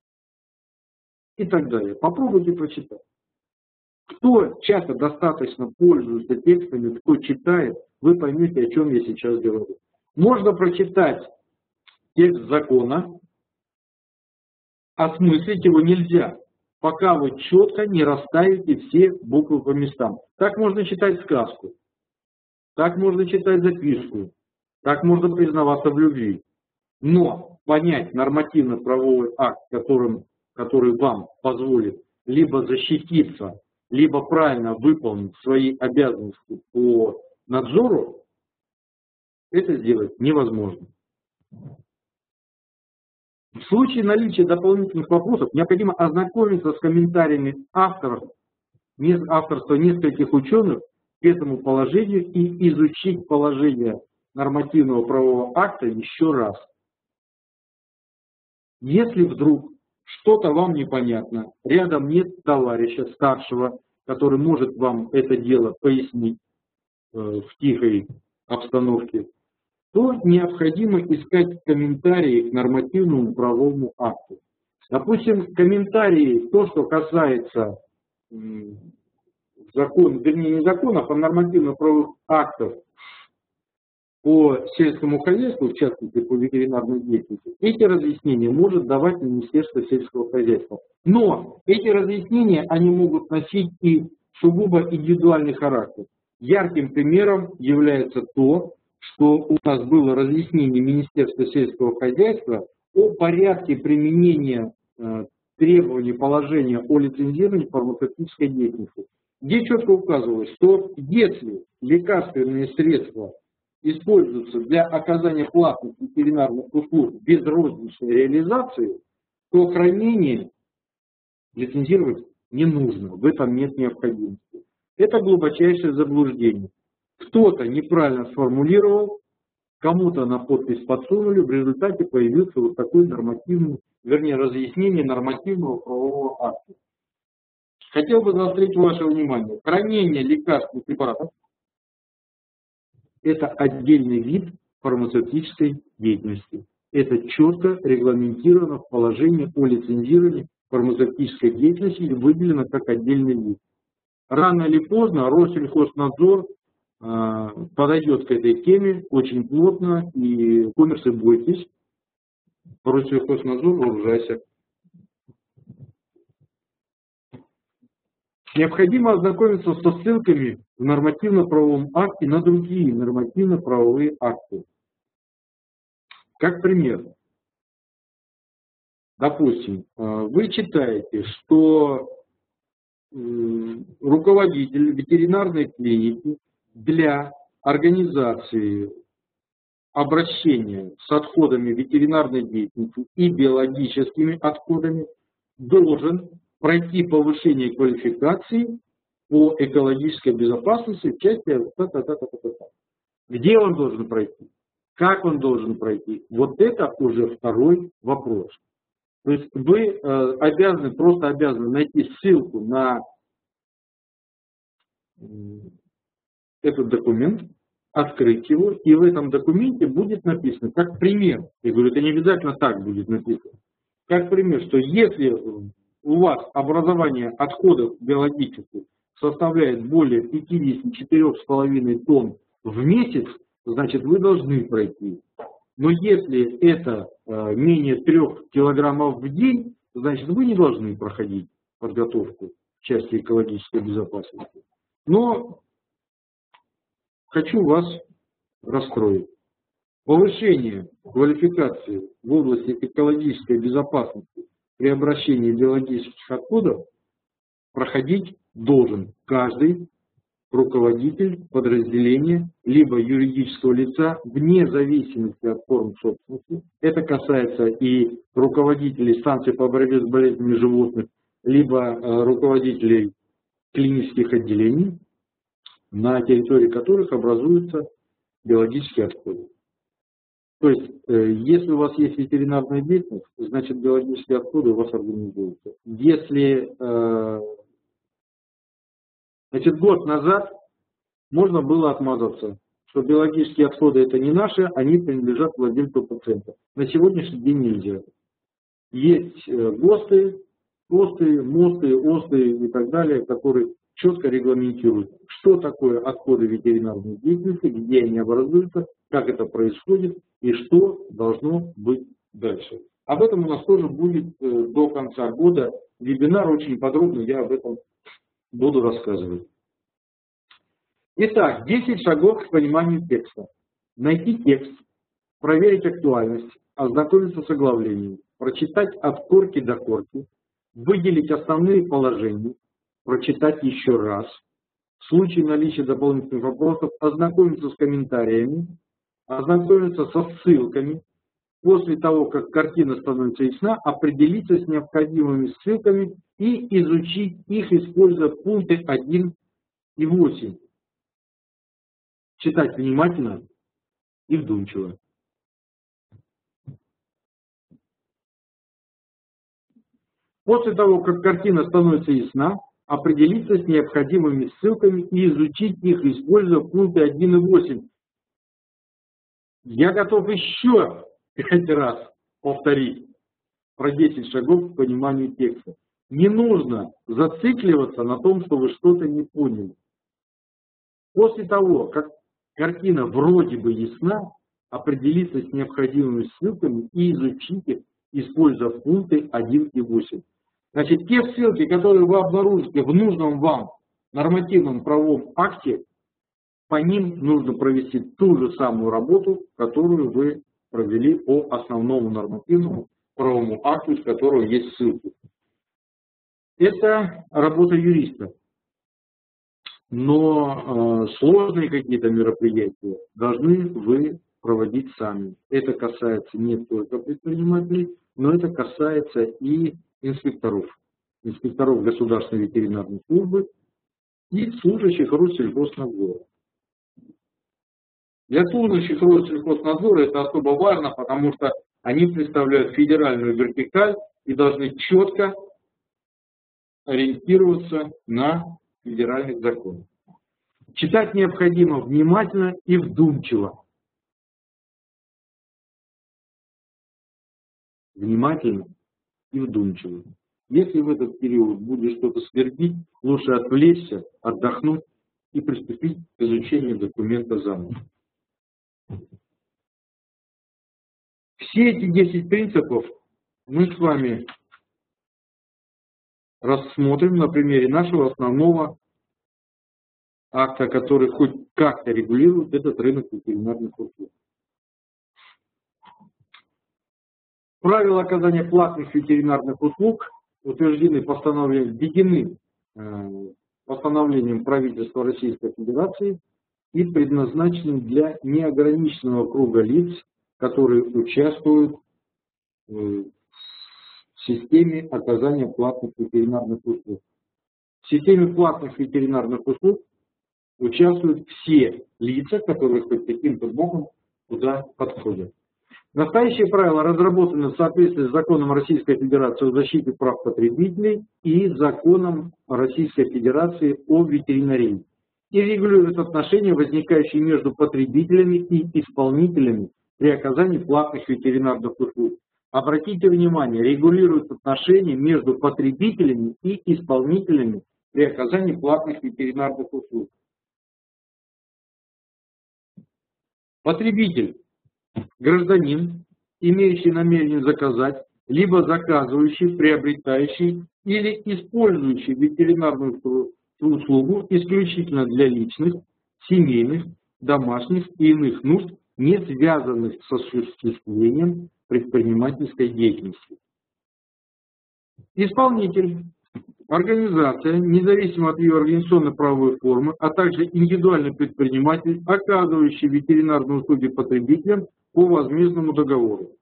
и так далее. Попробуйте прочитать. Кто часто достаточно пользуется текстами, кто читает, вы поймете, о чем я сейчас говорю. Можно прочитать текст закона, осмыслить его нельзя, пока вы четко не расставите все буквы по местам. Так можно читать сказку, так можно читать записку, так можно признаваться в любви. Но понять нормативно-правовой акт, которым, который вам позволит либо защититься, либо правильно выполнить свои обязанности по надзору, это сделать невозможно. В случае наличия дополнительных вопросов необходимо ознакомиться с комментариями авторов, авторства нескольких ученых к этому положению и изучить положение нормативного правового акта еще раз. Если вдруг что-то вам непонятно, рядом нет товарища старшего, который может вам это дело пояснить э, в тихой обстановке, то необходимо искать комментарии к нормативному правовому акту. Допустим, комментарии, то, что касается э, закон, вернее не законов, а нормативно-правовых актов по сельскому хозяйству, в частности по ветеринарной деятельности, эти разъяснения может давать Министерство сельского хозяйства. Но эти разъяснения, они могут носить и сугубо индивидуальный характер. Ярким примером является то, что у нас было разъяснение Министерства сельского хозяйства о порядке применения э, требований положения о лицензировании фармацевтической деятельности, где четко указывалось, что если лекарственные средства используются для оказания платных ветеринарных услуг без розничной реализации, то хранение лицензировать не нужно, в этом нет необходимости. Это глубочайшее заблуждение. Кто-то неправильно сформулировал, кому-то на подпись подсунули, в результате появился вот такой нормативный, вернее, разъяснение нормативного правового акта. Хотел бы заострить ваше внимание. Хранение лекарственных препаратов – это отдельный вид фармацевтической деятельности. Это четко регламентировано в положении о лицензировании фармацевтической деятельности и выделено как отдельный вид. Рано или поздно Россельхознадзор э, подойдет к этой теме очень плотно, и коммерсы, бойтесь, Россельхознадзор, вооружайся. Необходимо ознакомиться со ссылками в нормативно-правовом акте на другие нормативно-правовые акты. Как пример, допустим, вы читаете, что руководитель ветеринарной клиники для организации обращения с отходами ветеринарной деятельности и биологическими отходами должен пройти повышение квалификации по экологической безопасности в части та-та-та-та-та-та. Где он должен пройти? Как он должен пройти? Вот это уже второй вопрос. То есть вы э, обязаны, просто обязаны найти ссылку на э, этот документ, открыть его, и в этом документе будет написано, как пример, я говорю, это не обязательно так будет написано, как пример, что если у вас образование отходов биологических составляет более пятидесяти четырёх с половиной тонн в месяц, значит вы должны пройти. Но если это э, менее трёх килограммов в день, значит вы не должны проходить подготовку в части экологической безопасности. Но хочу вас расстроить. Повышение квалификации в области экологической безопасности при обращении биологических отходов проходить должен каждый руководитель подразделения либо юридического лица вне зависимости от форм собственности. Это касается и руководителей станций по борьбе с болезнями животных, либо э, руководителей клинических отделений, на территории которых образуются биологические отходы. То есть, э, если у вас есть ветеринарная деятельность, значит биологические отходы у вас организуются. Если э, Значит, год назад можно было отмазаться, что биологические отходы это не наши, они принадлежат владельцу пациента. На сегодняшний день нельзя. Есть ГОСТы, ГОСТы, МОСТы, ОСТы и так далее, которые четко регламентируют, что такое отходы ветеринарной деятельности, где они образуются, как это происходит и что должно быть дальше. Об этом у нас тоже будет до конца года вебинар, очень подробно я об этом буду рассказывать. Итак, десять шагов к пониманию текста. Найти текст, проверить актуальность, ознакомиться с оглавлением, прочитать от корки до корки, выделить основные положения, прочитать еще раз, в случае наличия дополнительных вопросов ознакомиться с комментариями, ознакомиться со ссылками. После того, как картина становится ясна, определиться с необходимыми ссылками и изучить их, используя пункты один и восемь. Читать внимательно и вдумчиво. После того, как картина становится ясна, определиться с необходимыми ссылками и изучить их, используя пункты один и восемь. Я готов еще пять раз повторить про десять шагов к пониманию текста. Не нужно зацикливаться на том, что вы что-то не поняли. После того, как картина вроде бы ясна, определиться с необходимыми ссылками и изучить их, используя пункты один и восемь. Значит, те ссылки, которые вы обнаружите в нужном вам нормативном правовом акте, по ним нужно провести ту же самую работу, которую вы провели по основному нормативному правовому акту, из которого есть ссылки. Это работа юриста. Но э, сложные какие-то мероприятия должны вы проводить сами. Это касается не только предпринимателей, но это касается и инспекторов. Инспекторов государственной ветеринарной службы, и служащих Россельхознадзора. Для служащих Россельхознадзора это особо важно, потому что они представляют федеральную вертикаль и должны четко ориентироваться на федеральных законах. Читать необходимо внимательно и вдумчиво. Внимательно и вдумчиво. Если в этот период будет что-то свербить, лучше отвлечься, отдохнуть и приступить к изучению документа заново. Все эти десять принципов мы с вами рассмотрим на примере нашего основного акта, который хоть как-то регулирует этот рынок ветеринарных услуг. Правила оказания платных ветеринарных услуг утверждены постановлением, введены э, постановлением правительства Российской Федерации и предназначены для неограниченного круга лиц, которые участвуют в системе оказания платных ветеринарных услуг. В системе платных ветеринарных услуг участвуют все лица, которые хоть каким-то боком туда подходят. Настоящие правила разработаны в соответствии с законом Российской Федерации о защите прав потребителей и законом Российской Федерации о ветеринарии и регулируют отношения, возникающие между потребителями и исполнителями при оказании платных ветеринарных услуг. Обратите внимание, регулируют отношения между потребителями и исполнителями при оказании платных ветеринарных услуг. Потребитель – гражданин, имеющий намерение заказать, либо заказывающий, приобретающий или использующий ветеринарную услугу исключительно для личных, семейных, домашних и иных нужд, не связанных с осуществлением предпринимательской деятельности. Исполнитель – организация, независимо от ее организационно-правовой формы, а также индивидуальный предприниматель, оказывающий ветеринарные услуги потребителям по возмездному договору.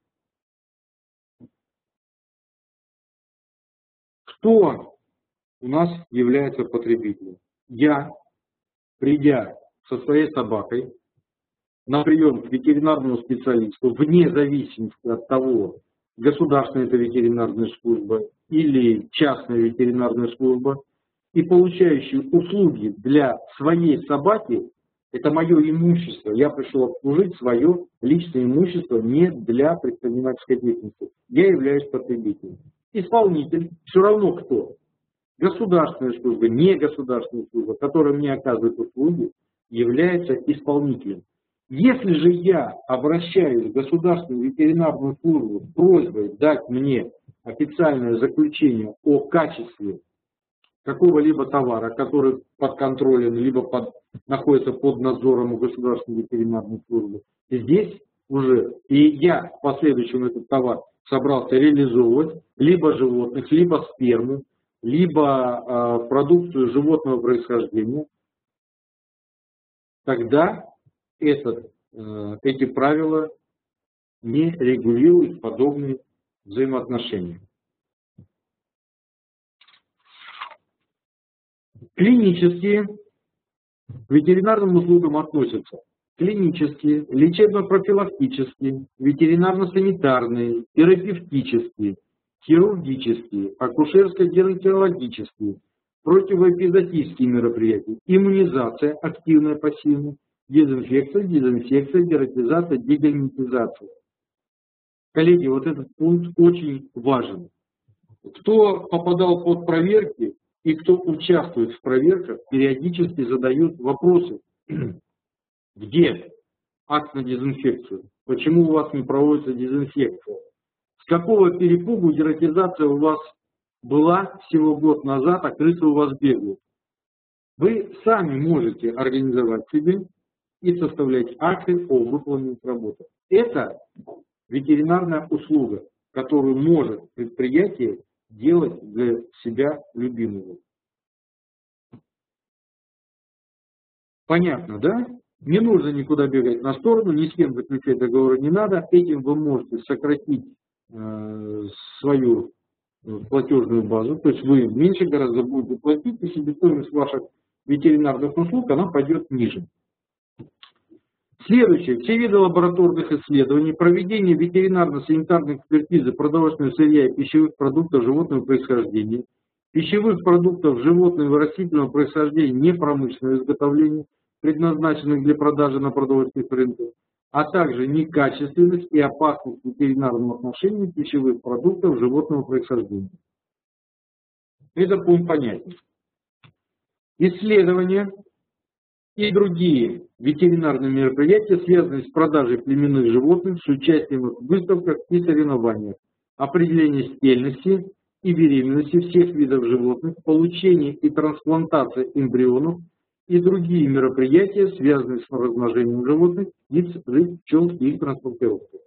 Кто у нас является потребителем? Я, придя со своей собакой на прием к ветеринарному специалисту, вне зависимости от того, государственная это ветеринарная служба или частная ветеринарная служба, и получающий услуги для своей собаки, это мое имущество. Я пришел обслужить свое личное имущество не для предпринимательской деятельности. Я являюсь потребителем. Исполнитель все равно кто? Государственная служба, не государственная служба, которая мне оказывает услуги, является исполнителем. Если же я обращаюсь в государственную ветеринарную службу с просьбой дать мне официальное заключение о качестве какого-либо товара, который под контролем, либо под, находится под надзором у государственной ветеринарной службы, здесь уже и я в последующем этот товар собрался реализовывать, либо животных, либо сперму, либо э, продукцию животного происхождения, тогда этот, э, эти правила не регулируют подобные взаимоотношения. Клинические к ветеринарным услугам относятся клинические, лечебно-профилактические, ветеринарно-санитарные, терапевтические, хирургические, акушерско-гинекологические, противоэпизоотические мероприятия, иммунизация, активная, пассивная, дезинфекция, дезинфекция, дератизация, дегельминтизация. Коллеги, вот этот пункт очень важен. Кто попадал под проверки и кто участвует в проверках, периодически задают вопросы. Где акт на дезинфекцию? Почему у вас не проводится дезинфекция? С какого перепугу дератизация у вас была всего год назад, а крысы у вас бегают? Вы сами можете организовать себе и составлять акты о выполненных работах. Это ветеринарная услуга, которую может предприятие делать для себя любимого. Понятно, да? Не нужно никуда бегать на сторону, ни с кем заключать договор не надо. Этим вы можете сократить э, свою платежную базу, то есть вы меньше гораздо будете платить, и себестоимость ваших ветеринарных услуг, она пойдет ниже. Следующее. Все виды лабораторных исследований, проведение ветеринарно-санитарной экспертизы продовольственного сырья и пищевых продуктов животного происхождения, пищевых продуктов животного и растительного происхождения непромышленного изготовления, предназначенных для продажи на продовольственных рынках, а также некачественность и опасность в ветеринарном отношении пищевых продуктов животного происхождения. Это пункт понятен. Исследования и другие ветеринарные мероприятия, связанные с продажей племенных животных, с участием в выставках и соревнованиях, определение стельности и беременности всех видов животных, получение и трансплантация эмбрионов и другие мероприятия, связанные с размножением животных, птиц, рыб, пчел и их транспортировкой.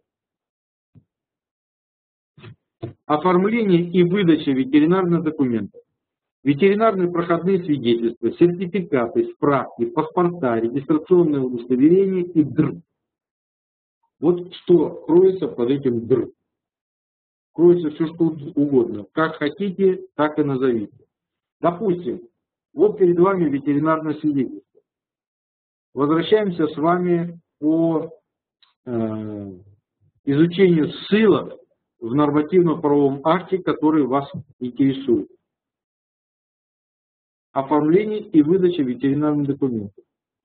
Оформление и выдача ветеринарных документов. Ветеринарные проходные свидетельства, сертификаты, справки, паспорта, регистрационные удостоверения и др. Вот что кроется под этим др. Кроется все, что угодно. Как хотите, так и назовите. Допустим, вот перед вами ветеринарное свидетельство. Возвращаемся с вами по э, изучению ссылок в нормативно-правовом акте, который вас интересует. Оформление и выдача ветеринарных документов.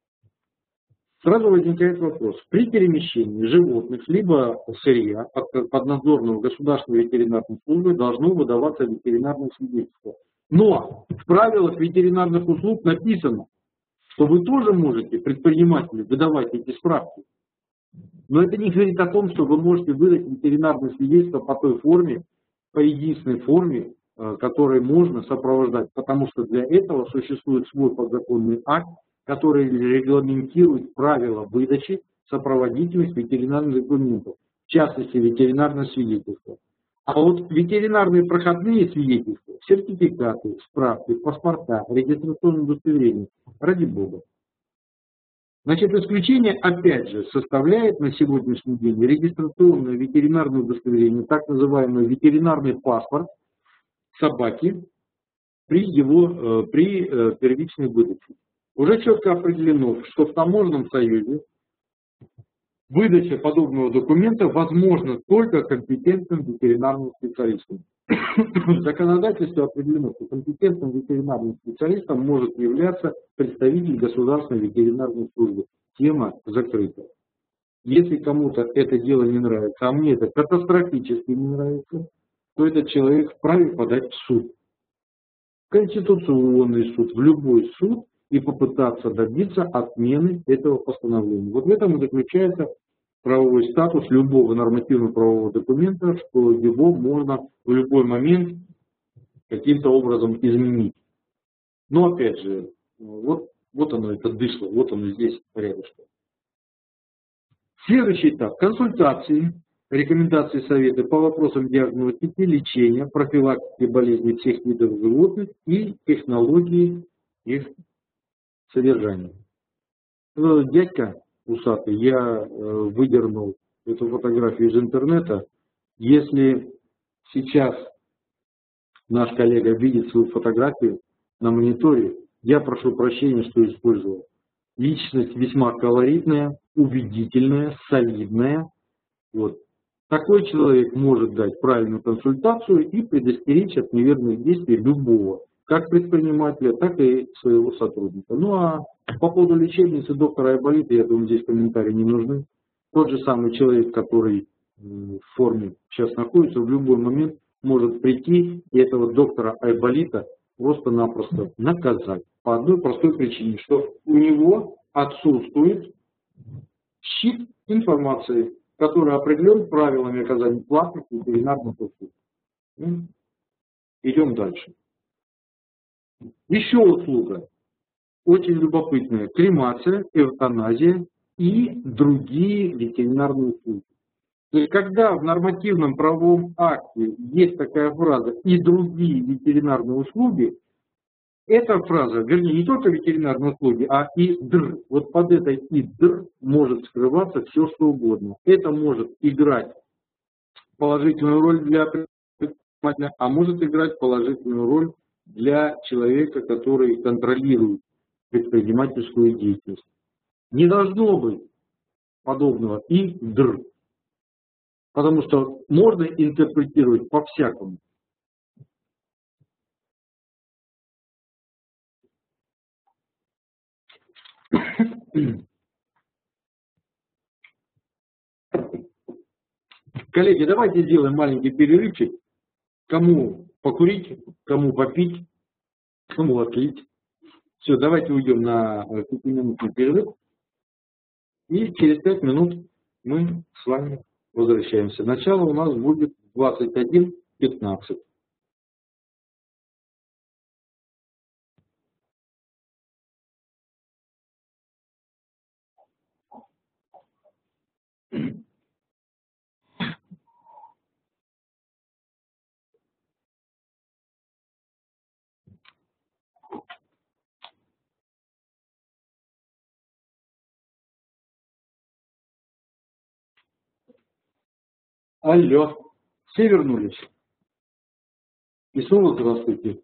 Сразу возникает вопрос. При перемещении животных либо сырья от поднадзорного государственной ветеринарной службы должно выдаваться ветеринарное свидетельство. Но в правилах ветеринарных услуг написано, что вы тоже можете, предприниматели, выдавать эти справки. Но это не говорит о том, что вы можете выдать ветеринарное свидетельство по той форме, по единственной форме, которой можно сопровождать, потому что для этого существует свой подзаконный акт, который регламентирует правила выдачи сопроводительных ветеринарных документов, в частности ветеринарное свидетельство. А вот ветеринарные проходные свидетельства, сертификаты, справки, паспорта, регистрационные удостоверения, ради бога. Значит, исключение, опять же, составляет на сегодняшний день регистрационное ветеринарное удостоверение, так называемый ветеринарный паспорт собаки при его при первичной выдаче. Уже четко определено, что в таможенном союзе выдача подобного документа возможна только компетентным ветеринарным специалистом. В законодательстве определено, что компетентным ветеринарным специалистом может являться представитель государственной ветеринарной службы. Тема закрыта. Если кому-то это дело не нравится, а мне это катастрофически не нравится, то этот человек вправе подать в суд. В Конституционный суд, в любой суд и попытаться добиться отмены этого постановления. Вот в этом и заключается правовой статус любого нормативно-правового документа, что его можно в любой момент каким-то образом изменить. Но опять же, вот, вот оно это дышло, вот оно здесь рядышком. Следующий этап. Консультации, рекомендации, советы по вопросам диагностики, лечения, профилактики болезней всех видов животных и технологии их содержания. Дядька усатый, я выдернул эту фотографию из интернета. Если сейчас наш коллега видит свою фотографию на мониторе, я прошу прощения, что использовал. Личность весьма колоритная, убедительная, солидная. Вот. Такой человек может дать правильную консультацию и предостеречь от неверных действий любого, как предпринимателя, так и своего сотрудника. Ну а по поводу лечебницы доктора Айболита, я думаю, здесь комментарии не нужны. Тот же самый человек, который в форме сейчас находится, в любой момент может прийти и этого доктора Айболита просто-напросто наказать. По одной простой причине, что у него отсутствует щит информации, который определен правилами оказания платных ветеринарных услуг. Идем дальше. Еще услуга, очень любопытная, кремация, эвтаназия и другие ветеринарные услуги. То есть, когда в нормативном правовом акте есть такая фраза «и другие ветеринарные услуги», эта фраза, вернее, не только ветеринарные услуги, а и др. Вот под этой и др может скрываться все, что угодно. Это может играть положительную роль для предпринимателя, а может играть положительную роль для человека, который контролирует предпринимательскую деятельность. Не должно быть подобного и др, потому что можно интерпретировать по-всякому. Коллеги, давайте сделаем маленький перерывчик. Кому покурить, кому попить, кому отлить. Все, давайте уйдем на пятиминутный перерыв. И через пять минут мы с вами возвращаемся. Начало у нас будет двадцать один пятнадцать. Алло, все вернулись? И снова здравствуйте.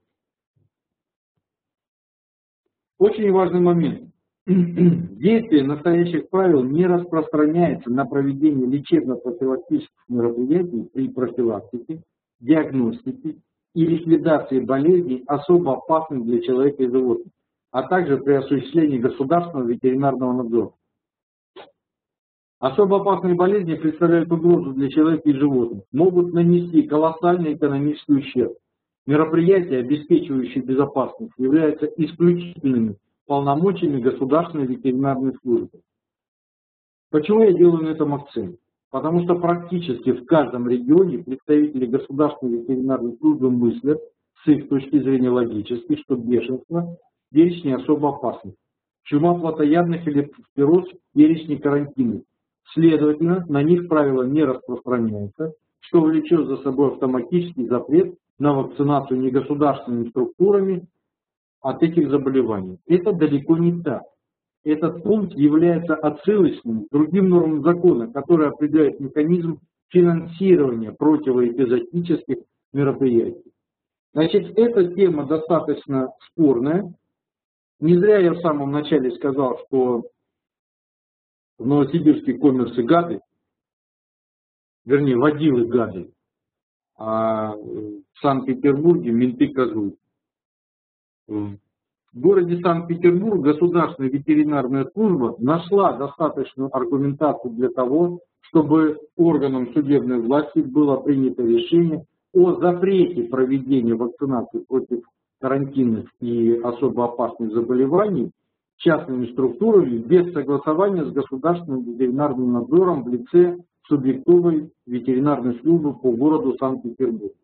Очень важный момент. Действие настоящих правил не распространяется на проведение лечебно-профилактических мероприятий при профилактике, диагностике и ликвидации болезней, особо опасных для человека и животных, а также при осуществлении государственного ветеринарного надзора. Особо опасные болезни представляют угрозу для человека и животных, могут нанести колоссальный экономический ущерб. Мероприятия, обеспечивающие безопасность, являются исключительными полномочиями государственной ветеринарной службы. Почему я делаю на этом акцент? Потому что практически в каждом регионе представители государственной ветеринарной службы мыслят с их точки зрения логически, что бешенство – перечень особо опасных, чума плотоядных или leptospiroз – перечень карантинных. Следовательно, на них правило не распространяется, что влечет за собой автоматический запрет на вакцинацию негосударственными структурами от этих заболеваний. Это далеко не так. Этот пункт является отсылочным к другим нормам закона, которые определяют механизм финансирования противоэпизоотических мероприятий. Значит, эта тема достаточно спорная. Не зря я в самом начале сказал, что в Новосибирске коммерсы гады, вернее, водилы гады, а в Санкт-Петербурге менты козлы. В городе Санкт-Петербург государственная ветеринарная служба нашла достаточную аргументацию для того, чтобы органам судебной власти было принято решение о запрете проведения вакцинации против карантинных и особо опасных заболеваний частными структурами без согласования с государственным ветеринарным надзором в лице субъектовой ветеринарной службы по городу Санкт-Петербург.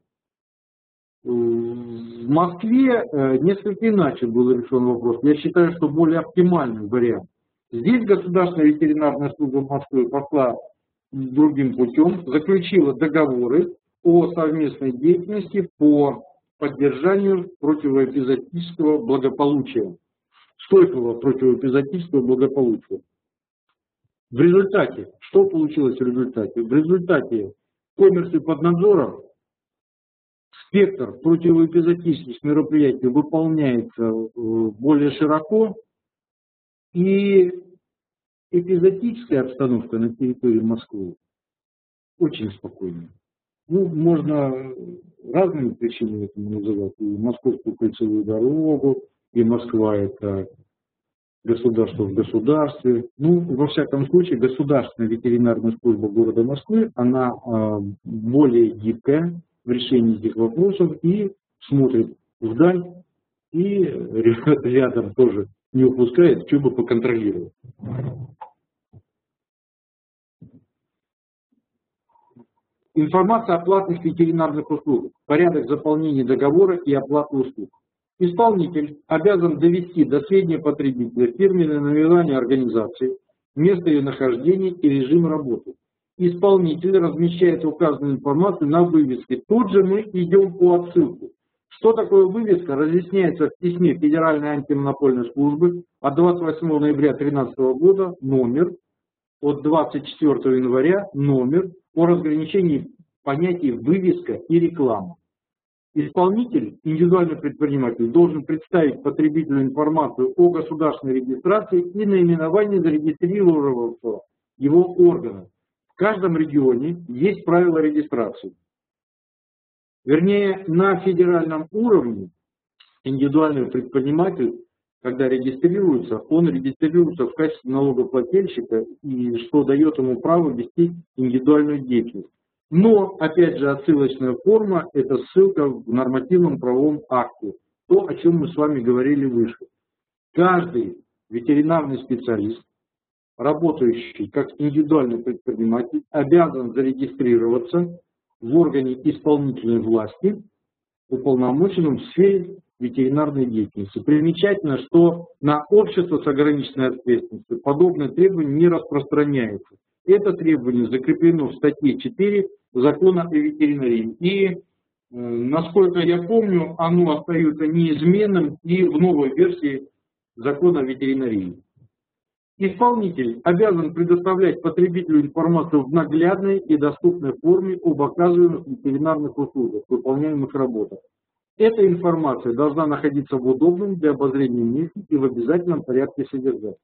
В Москве несколько иначе был решен вопрос. Я считаю, что более оптимальный вариант. Здесь государственная ветеринарная служба Москвы пошла другим путем, заключила договоры о совместной деятельности по поддержанию противоэпизоотического благополучия, стойкого противоэпизоотического благополучия. В результате, что получилось в результате? В результате коммерсы под надзором, спектр противоэпизоотических мероприятий выполняется более широко, и эпизоотическая обстановка на территории Москвы очень спокойная. Ну, можно разными причинами это называть, и Московскую кольцевую дорогу, и Москва это государство в государстве. Ну, во всяком случае, государственная ветеринарная служба города Москвы, она э, более гибкая в решении этих вопросов и смотрит вдаль, и рядом тоже не упускает, чтобы поконтролировать. Информация о платных ветеринарных услугах, порядок заполнения договора и оплаты услуг. Исполнитель обязан довести до сведения потребителя фирменное наименование организации, место ее нахождения и режим работы. Исполнитель размещает указанную информацию на вывеске. Тут же мы идем по отсылке. Что такое вывеска, разъясняется в письме Федеральной антимонопольной службы от двадцать восьмого ноября две тысячи тринадцатого года, номер, от двадцать четвёртого января, номер, о разграничении понятий вывеска и реклама. Исполнитель, индивидуальный предприниматель, должен представить потребителю информацию о государственной регистрации и наименовании зарегистрированного его органа. В каждом регионе есть правила регистрации. Вернее, на федеральном уровне индивидуальный предприниматель, когда регистрируется, он регистрируется в качестве налогоплательщика, и что дает ему право вести индивидуальную деятельность. Но, опять же, отсылочная форма – это ссылка в нормативном правовом акте, то, о чем мы с вами говорили выше. Каждый ветеринарный специалист, работающий как индивидуальный предприниматель, обязан зарегистрироваться в органе исполнительной власти, уполномоченном в сфере ветеринарной деятельности. Примечательно, что на общество с ограниченной ответственностью подобное требование не распространяется. Это требование закреплено в статье четыре Закона о ветеринарии. И, э, насколько я помню, оно остается неизменным и в новой версии Закона о ветеринарии. Исполнитель обязан предоставлять потребителю информацию в наглядной и доступной форме об оказываемых ветеринарных услугах, выполняемых работах. Эта информация должна находиться в удобном для обозрения месте и в обязательном порядке содержаться.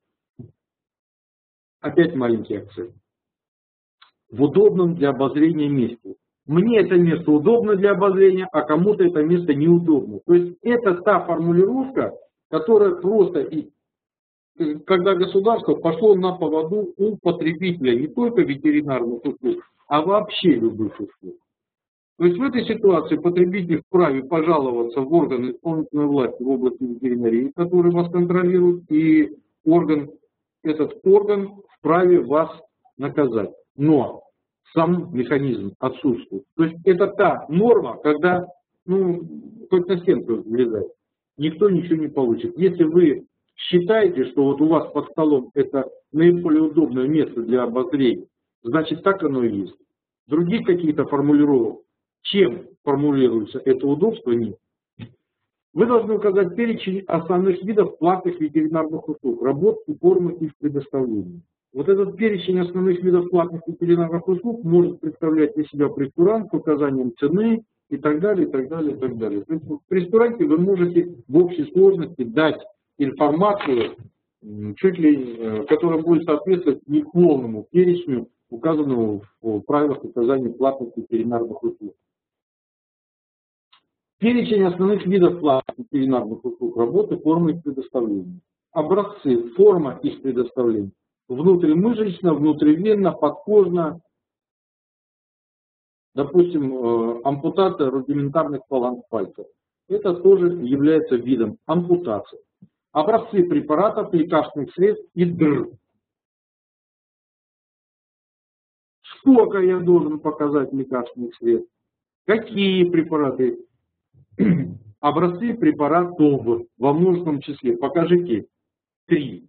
Опять маленький акцент. В удобном для обозрения месте. Мне это место удобно для обозрения, а кому-то это место неудобно. То есть это та формулировка, которая просто, и, когда государство пошло на поводу у потребителя не только ветеринарных услуг, а вообще любых услуг. То есть в этой ситуации потребитель вправе пожаловаться в органы исполнительной власти в области ветеринарии, который вас контролирует, и орган, этот орган вправе вас наказать. Но сам механизм отсутствует. То есть это та норма, когда, ну, хоть на стенку влезает, никто ничего не получит. Если вы считаете, что вот у вас под столом это наиболее удобное место для обозрения, значит так оно и есть. Других каких-то формулировок, чем формулируется это удобство, нет. Вы должны указать перечень основных видов платных ветеринарных услуг, работ и формы их предоставления. Вот этот перечень основных видов платных ветеринарных услуг может представлять из себя прейскурант с указанием цены и так далее, и так далее, и так далее. То есть в прейскуранте вы можете в общей сложности дать информацию, чуть ли, которая будет соответствовать не полному перечню, указанному в правилах указания платных ветеринарных услуг. Перечень основных видов платных ветеринарных услуг, работы, формы их предоставления. Образцы, форма их предоставления. Внутримышечно, внутривенно, подкожно, допустим, ампутация рудиментарных фаланг пальцев. Это тоже является видом ампутации. Образцы препаратов, лекарственных средств и ДР. Сколько я должен показать лекарственных средств? Какие препараты? Образцы препаратов во множественном числе. Покажите три.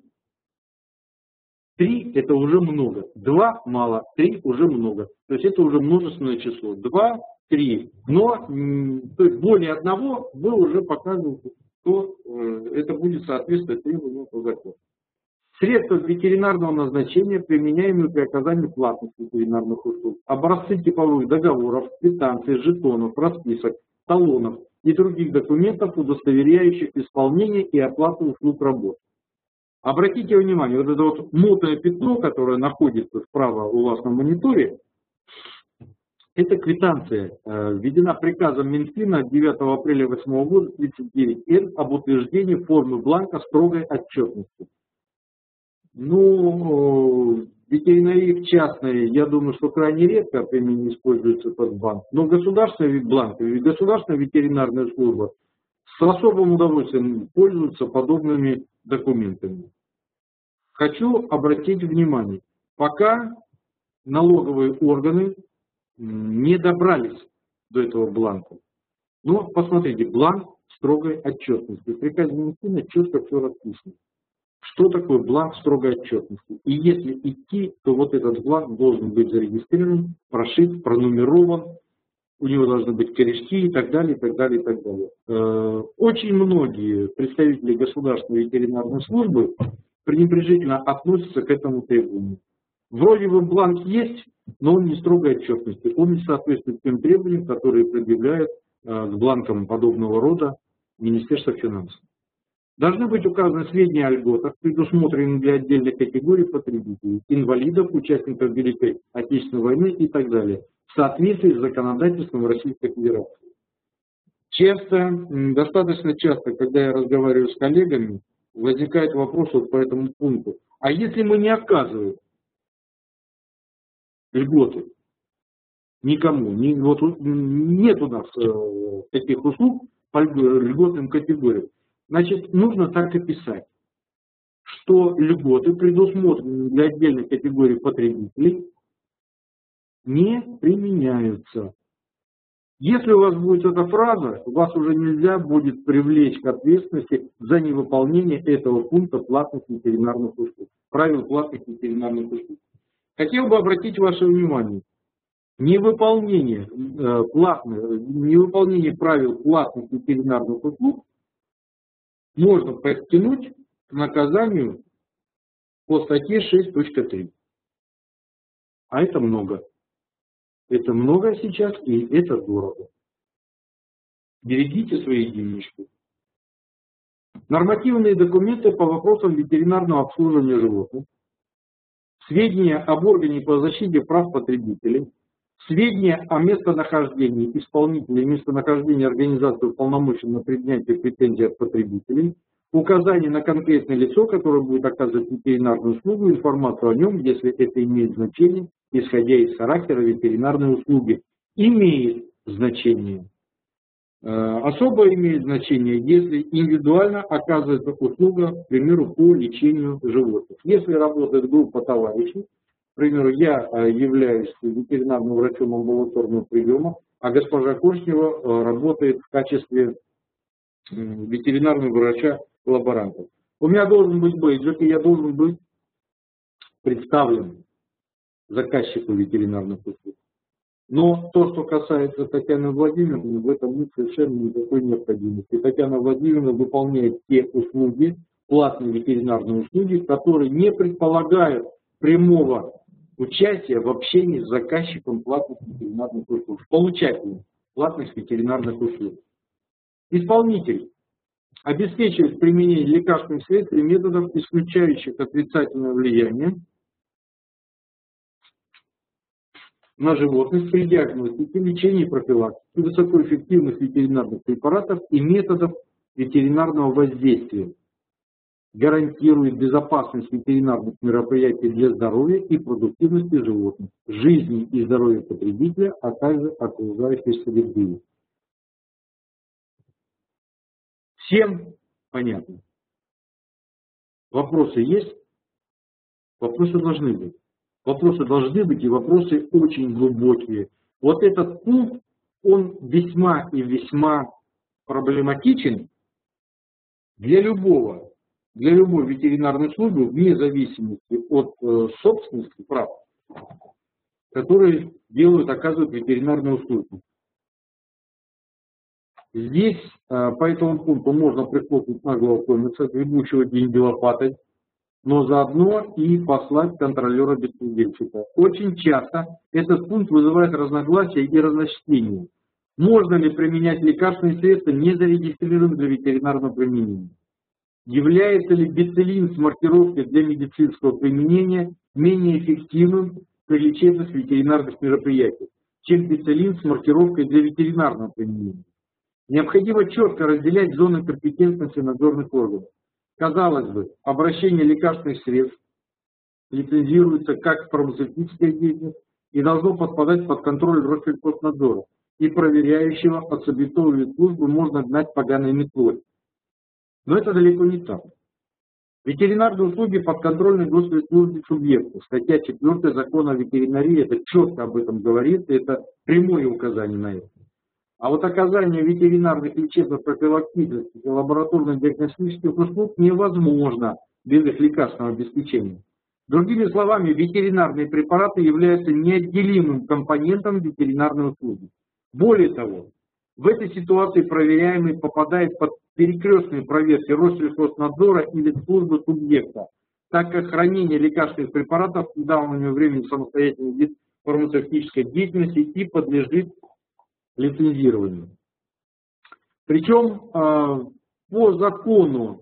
Три это уже много. Два мало, три уже много. То есть это уже множественное число. Два, три. Но то есть более одного вы уже показываете, что это будет соответствовать требованиям по закону. Средства ветеринарного назначения, применяемые при оказании платных ветеринарных услуг. Образцы типовых договоров, квитанций, жетонов, расписок, талонов и других документов, удостоверяющих исполнение и оплату услуг работ. Обратите внимание, вот это вот мутное пятно, которое находится справа у вас на мониторе, это квитанция, введена приказом Минфина от девятого апреля восьмого года тридцать девять эр об утверждении формы бланка строгой отчетности. Ну, ветеринарии в частной, я думаю, что крайне редко применение используется под банк. Но государственный бланк, государственная ветеринарная служба с особым удовольствием пользуются подобными документами. Хочу обратить внимание, пока налоговые органы не добрались до этого бланка. Но посмотрите, бланк строгой отчетности. В приказе Минфина четко все расписано. Что такое бланк строгой отчетности? И если идти, то вот этот бланк должен быть зарегистрирован, прошит, пронумерован, у него должны быть корешки и так далее, и так далее, и так далее. Очень многие представители государственной ветеринарной службы пренебрежительно относятся к этому требованию. Вроде бы бланк есть, но он не строгой отчетности, он не соответствует тем требованиям, которые предъявляет с бланком подобного рода Министерства финансов. Должны быть указаны сведения о льготах, предусмотренных для отдельных категорий потребителей, инвалидов, участников Великой Отечественной войны и так далее, в соответствии с законодательством Российской Федерации. Часто, достаточно часто, когда я разговариваю с коллегами, возникает вопрос вот по этому пункту. А если мы не оказываем льготы никому, не, вот, нет у нас э, таких услуг по льготным категориям, значит, нужно так и писать, что льготы, предусмотренные для отдельных категорий потребителей, не применяются. Если у вас будет эта фраза, вас уже нельзя будет привлечь к ответственности за невыполнение этого пункта платных ветеринарных услуг, правил платных ветеринарных услуг. Хотел бы обратить ваше внимание, невыполнение, э, платных, невыполнение правил платных ветеринарных услуг можно подтянуть к наказанию по статье шесть точка три. А это много. Это много сейчас, и это дорого. Берегите свои денежки. Нормативные документы по вопросам ветеринарного обслуживания животных, сведения об органе по защите прав потребителей, сведения о местонахождении исполнителей и местонахождении организации, уполномоченной на принятие претензий от потребителей, указание на конкретное лицо, которое будет оказывать ветеринарную услугу, информацию о нем, если это имеет значение, исходя из характера ветеринарной услуги. Имеет значение. Особо имеет значение, если индивидуально оказывается услуга, к примеру, по лечению животных. Если работает группа товарищей, к примеру, я являюсь ветеринарным врачом амбулаторного приема, а госпожа Коршнева работает в качестве ветеринарного врача-лаборанта. У меня должен быть бейджик, и я должен быть представлен заказчику ветеринарных услуг. Но то, что касается Татьяны Владимировны, в этом нет совершенно никакой необходимости. Татьяна Владимировна выполняет те услуги, платные ветеринарные услуги, которые не предполагают прямого участия в общении с заказчиком платных ветеринарных услуг, с получателем платных ветеринарных услуг. Исполнитель обеспечивает применение лекарственных средств и методов, исключающих отрицательное влияние на животных при диагностике, лечении и профилактике высокоэффективных ветеринарных препаратов и методов ветеринарного воздействия, гарантирует безопасность ветеринарных мероприятий для здоровья и продуктивности животных, жизни и здоровья потребителя, а также окружающей среды. Всем понятно? Вопросы есть? Вопросы должны быть. Вопросы должны быть, и вопросы очень глубокие. Вот этот пункт, он весьма и весьма проблематичен для любого, для любой ветеринарной службы, вне зависимости от э, собственности прав, которые делают, оказывают ветеринарные услуги. Здесь э, по этому пункту можно прихлопнуть наглого комикса, гребущего деньги лопатой, но заодно и послать контролера-беспредельщика. Очень часто этот пункт вызывает разногласия и разночтения. Можно ли применять лекарственные средства, не зарегистрированные для ветеринарного применения? Является ли бицелин с маркировкой для медицинского применения менее эффективным при лечебных ветеринарных мероприятиях, чем бицелин с маркировкой для ветеринарного применения? Необходимо четко разделять зоны компетентности надзорных органов. Казалось бы, обращение лекарственных средств лицензируется как фармацевтическая деятельность и должно подпадать под контроль Россельхознадзора, и проверяющего отсубъектовывать службу можно гнать поганой метлой. Но это далеко не так. Ветеринарные услуги подконтрольны госслужбе субъекту. Статья четвёртая Закона о ветеринарии это четко об этом говорит, это прямое указание на это. А вот оказание ветеринарных лечебно-профилактических и лабораторно-диагностических услуг невозможно без их лекарственного обеспечения. Другими словами, ветеринарные препараты являются неотделимым компонентом ветеринарной услуги. Более того, в этой ситуации проверяемый попадает под перекрестные проверки Россельхознадзора или службы субъекта, так как хранение лекарственных препаратов в недавнее время самостоятельный вид фармацевтической деятельности и подлежит лицензированию. Причем по закону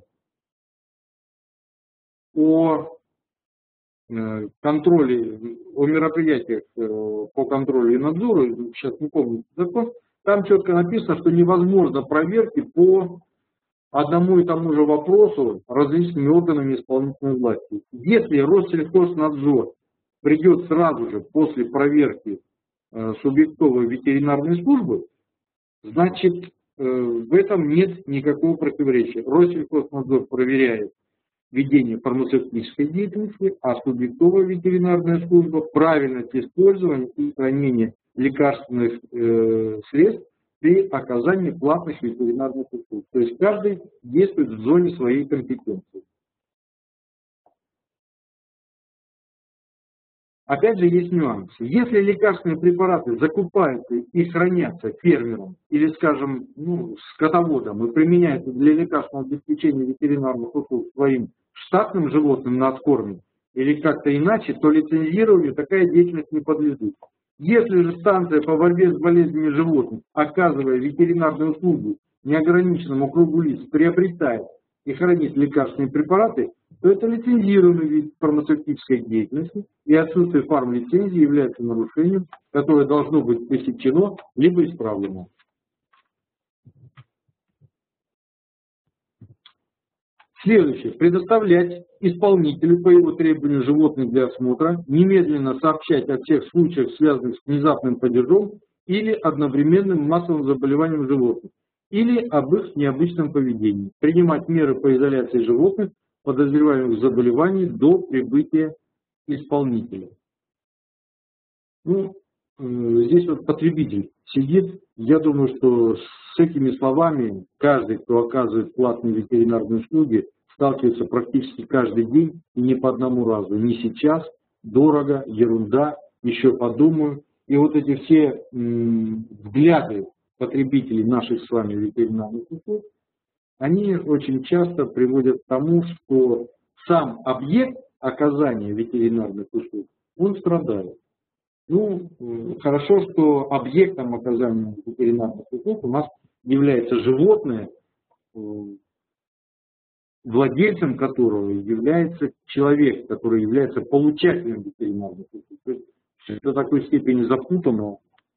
о контроле, о мероприятиях по контролю и надзору, сейчас не помню закон, там четко написано, что невозможно проверки по одному и тому же вопросу различными органами исполнительной власти. Если Россельхознадзор придет сразу же после проверки субъектовой ветеринарной службы, значит в этом нет никакого противоречия. Россельхознадзор проверяет ведение фармацевтической деятельности, а субъектовая ветеринарная служба правильность использования и хранения лекарственных э, средств при оказании платных ветеринарных услуг. То есть каждый действует в зоне своей компетенции. Опять же есть нюансы. Если лекарственные препараты закупаются и хранятся фермером или, скажем, ну, скотоводом и применяются для лекарственного обеспечения ветеринарных услуг своим штатным животным на откорме или как-то иначе, то лицензированию такая деятельность не подлежит. Если же станция по борьбе с болезнями животных, оказывая ветеринарные услуги неограниченному кругу лиц, приобретает и хранит лекарственные препараты, то это лицензированный вид фармацевтической деятельности, и отсутствие фармлицензии является нарушением, которое должно быть пресечено либо исправлено. Следующее. Предоставлять исполнителю по его требованию животных для осмотра, немедленно сообщать о всех случаях, связанных с внезапным падежом или одновременным массовым заболеванием животных, или об их необычном поведении, принимать меры по изоляции животных, подозреваемых в заболевании, до прибытия исполнителя. Ну, здесь вот потребитель сидит. Я думаю, что с этими словами каждый, кто оказывает платные ветеринарные услуги, сталкивается практически каждый день и не по одному разу. Не сейчас, дорого, ерунда, еще подумаю. И вот эти все м, взгляды потребителей наших с вами ветеринарных услуг, они очень часто приводят к тому, что сам объект оказания ветеринарных услуг, он страдает. Ну, хорошо, что объектом оказания ветеринарных услуг у нас является животное, владельцем которого является человек, который является получателем ветеринарных услуг. То есть до такой степени запутано.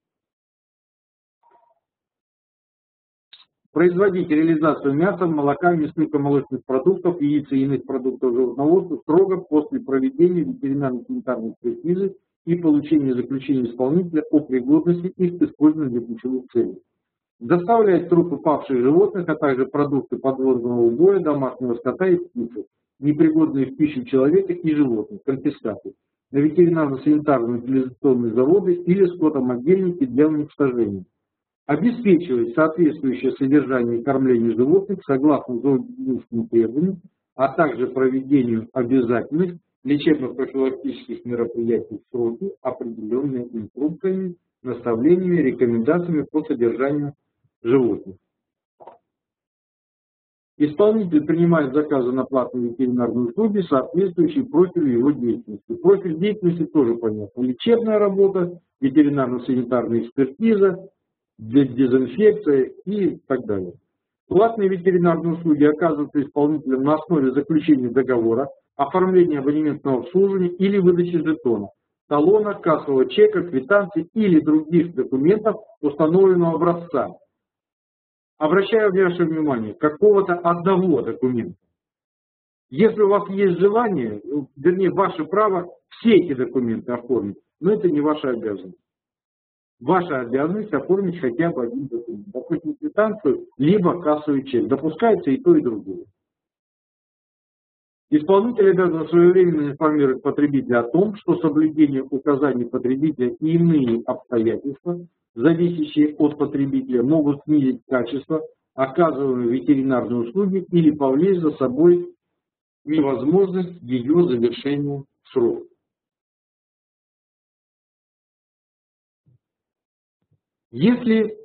Производить реализацию мяса, молока, мясных и молочных продуктов, яиц и иных продуктов животноводства строго после проведения ветеринарно-санитарной экспертизы и получения заключения исполнителя о пригодности их к использованию для пищевых целей. Доставлять трупы павших животных, а также продукты подводного убоя, домашнего скота и птицы, непригодные в пищу человека и животных, конфискаты, на ветеринарно-санитарные утилизационные заводы или скотомогильники для уничтожения. Обеспечивать соответствующее содержание и кормление животных согласно зоотехническим требованиям, а также проведению обязательных лечебно-профилактических мероприятий в сроки, определенные инструкциями, наставлениями, рекомендациями по содержанию животных. Исполнитель принимает заказы на платные ветеринарные услуги, соответствующие профилю его деятельности. Профиль деятельности тоже понятно. Лечебная работа, ветеринарно-санитарная экспертиза, дезинфекция и так далее. Платные ветеринарные услуги оказываются исполнителем на основе заключения договора, оформления абонементного обслуживания или выдачи жетона, талона, кассового чека, квитанции или других документов установленного образца. Обращаю ваше внимание, какого-то одного документа. Если у вас есть желание, вернее, ваше право все эти документы оформить, но это не ваша обязанность. Ваша обязанность оформить хотя бы один документ. Допустим, квитанцию, либо кассовый чек. Допускается и то, и другое. Исполнитель обязан своевременно информировать потребителя о том, что соблюдение указаний потребителя и иные обстоятельства, зависящие от потребителя, могут снизить качество оказываемой ветеринарной услуги или повлечь за собой невозможность ее завершения в срок. Если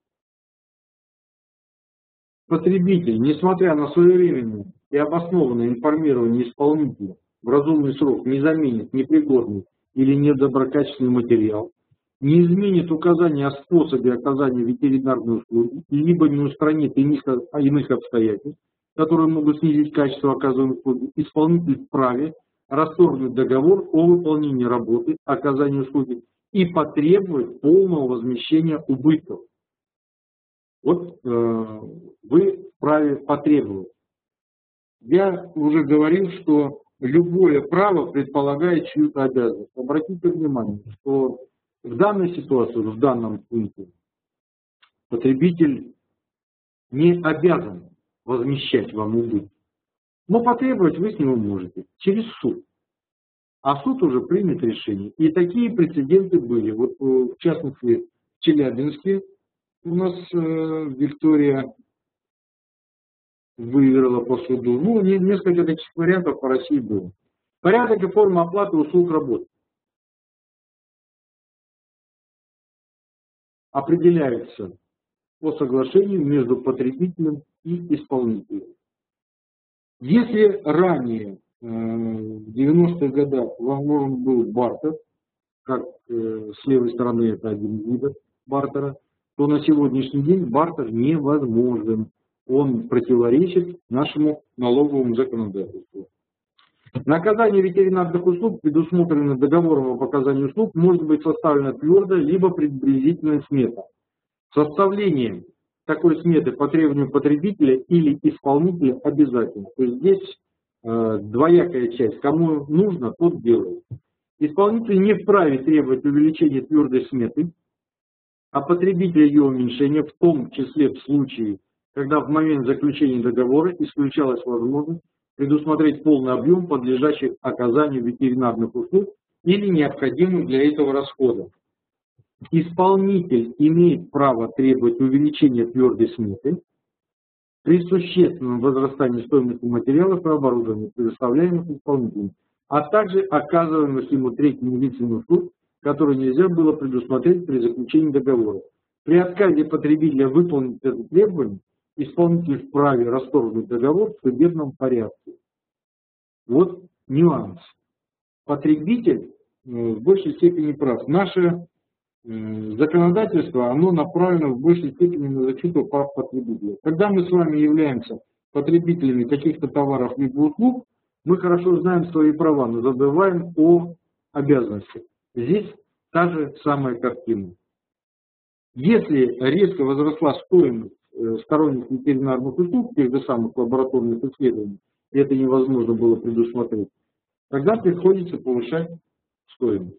потребитель, несмотря на своевременное и обоснованное информирование исполнителя, в разумный срок не заменит непригодный или недоброкачественный материал, не изменит указания о способе оказания ветеринарной услуги, либо не устранит иных, иных обстоятельств, которые могут снизить качество оказываемой услуги, исполнитель вправе расторгнуть договор о выполнении работы, оказании услуги и потребовать полного возмещения убытков. Вот э, вы вправе потребовать. Я уже говорил, что любое право предполагает чью-то обязанность. Обратите внимание, что в данной ситуации, в данном пункте, потребитель не обязан возмещать вам убытки. Но потребовать вы с него можете через суд. А суд уже примет решение. И такие прецеденты были. Вот в частности в Челябинске у нас э, Виктория выиграла по суду. Ну, несколько таких вариантов по России было. Порядок и форма оплаты услуг работ определяются по соглашению между потребителем и исполнителем. Если ранее, в девяностых годах, возможен был бартер, как с левой стороны это один вид бартера, то на сегодняшний день бартер невозможен. Он противоречит нашему налоговому законодательству. Наказание ветеринарных услуг, предусмотренное договором об оказании услуг, может быть составлено твердо, либо приблизительная смета. Составление такой сметы по требованию потребителя или исполнителя обязательно. То есть здесь э, двоякая часть. Кому нужно, тот делает. Исполнитель не вправе требовать увеличения твердой сметы, а потребителя ее уменьшения, в том числе в случае, когда в момент заключения договора исключалась возможность предусмотреть полный объем подлежащих оказанию ветеринарных услуг или необходимых для этого расходов. Исполнитель имеет право требовать увеличения твердой сметы при существенном возрастании стоимости материалов и оборудования, предоставляемых исполнителем, а также оказываемых ему третьим лицам услуг, которые нельзя было предусмотреть при заключении договора. При отказе потребителя выполнить это требование, исполнитель вправе расторгнуть договор в судебном порядке. Вот нюанс. Потребитель в большей степени прав. Наше законодательство, оно направлено в большей степени на защиту прав потребителя. Когда мы с вами являемся потребителями каких-то товаров либо услуг, мы хорошо знаем свои права, но забываем о обязанностях. Здесь та же самая картина. Если резко возросла стоимость сторонних ветеринарных услуг, тех же самых лабораторных исследований, и это невозможно было предусмотреть, тогда приходится повышать стоимость.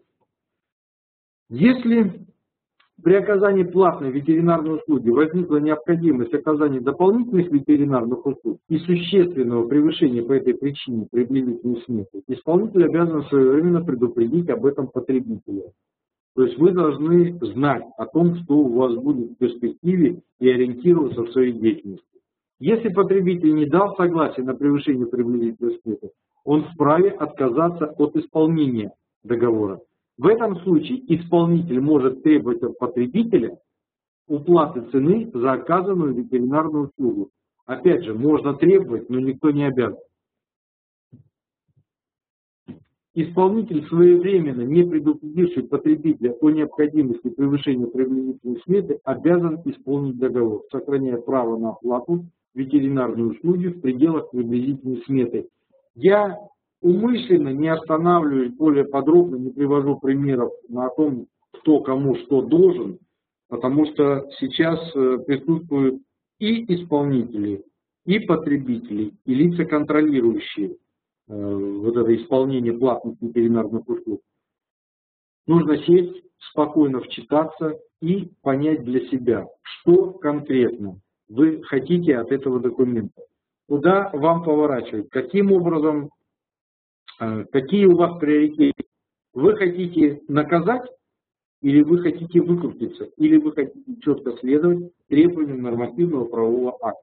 Если при оказании платной ветеринарной услуги возникла необходимость оказания дополнительных ветеринарных услуг и существенного превышения по этой причине приблизительной сметы, исполнитель обязан своевременно предупредить об этом потребителя. То есть вы должны знать о том, что у вас будет в перспективе, и ориентироваться в своей деятельности. Если потребитель не дал согласия на превышение приблизительной сметы, он вправе отказаться от исполнения договора. В этом случае исполнитель может требовать от потребителя уплаты цены за оказанную ветеринарную услугу. Опять же, можно требовать, но никто не обязан. Исполнитель, своевременно не предупредивший потребителя о необходимости превышения приблизительной сметы, обязан исполнить договор, сохраняя право на оплату ветеринарной услуги в пределах приблизительной сметы. Я умышленно не останавливаюсь более подробно, не привожу примеров на том, кто кому что должен, потому что сейчас присутствуют и исполнители, и потребители, и лица, контролирующие вот это исполнение платных ветеринарных услуг. Нужно сесть, спокойно вчитаться и понять для себя, что конкретно вы хотите от этого документа, куда вам поворачивать, каким образом, какие у вас приоритеты. Вы хотите наказать, или вы хотите выкрутиться, или вы хотите четко следовать требованиям нормативного правового акта.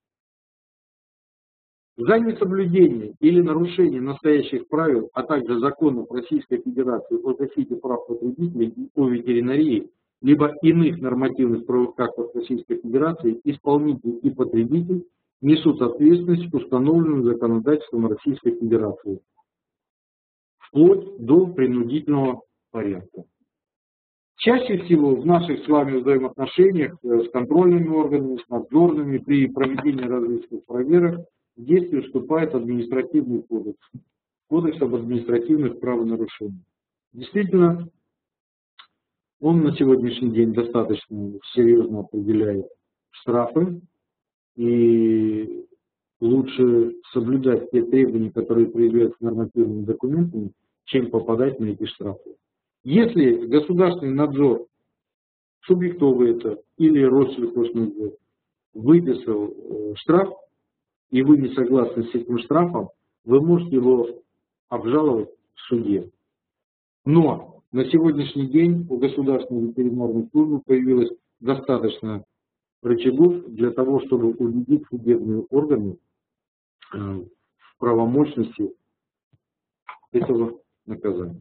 За несоблюдение или нарушение настоящих правил, а также законов Российской Федерации о защите прав потребителей и о ветеринарии, либо иных нормативных правовых актов Российской Федерации, исполнитель и потребитель несут ответственность, установленную законодательством Российской Федерации, вплоть до принудительного порядка. Чаще всего в наших с вами взаимоотношениях с контрольными органами, с надзорными при проведении различных проверок в действие вступает административный кодекс, кодекс об административных правонарушениях. Действительно, он на сегодняшний день достаточно серьезно определяет штрафы, и лучше соблюдать те требования, которые предъявляются нормативными документами, чем попадать на эти штрафы. Если государственный надзор, субъектовый это или Россельхознадзор, выписал штраф, и вы не согласны с этим штрафом, вы можете его обжаловать в суде. Но на сегодняшний день у Государственной ветеринарной службы появилось достаточно рычагов для того, чтобы убедить судебные органы в правомощности этого наказания.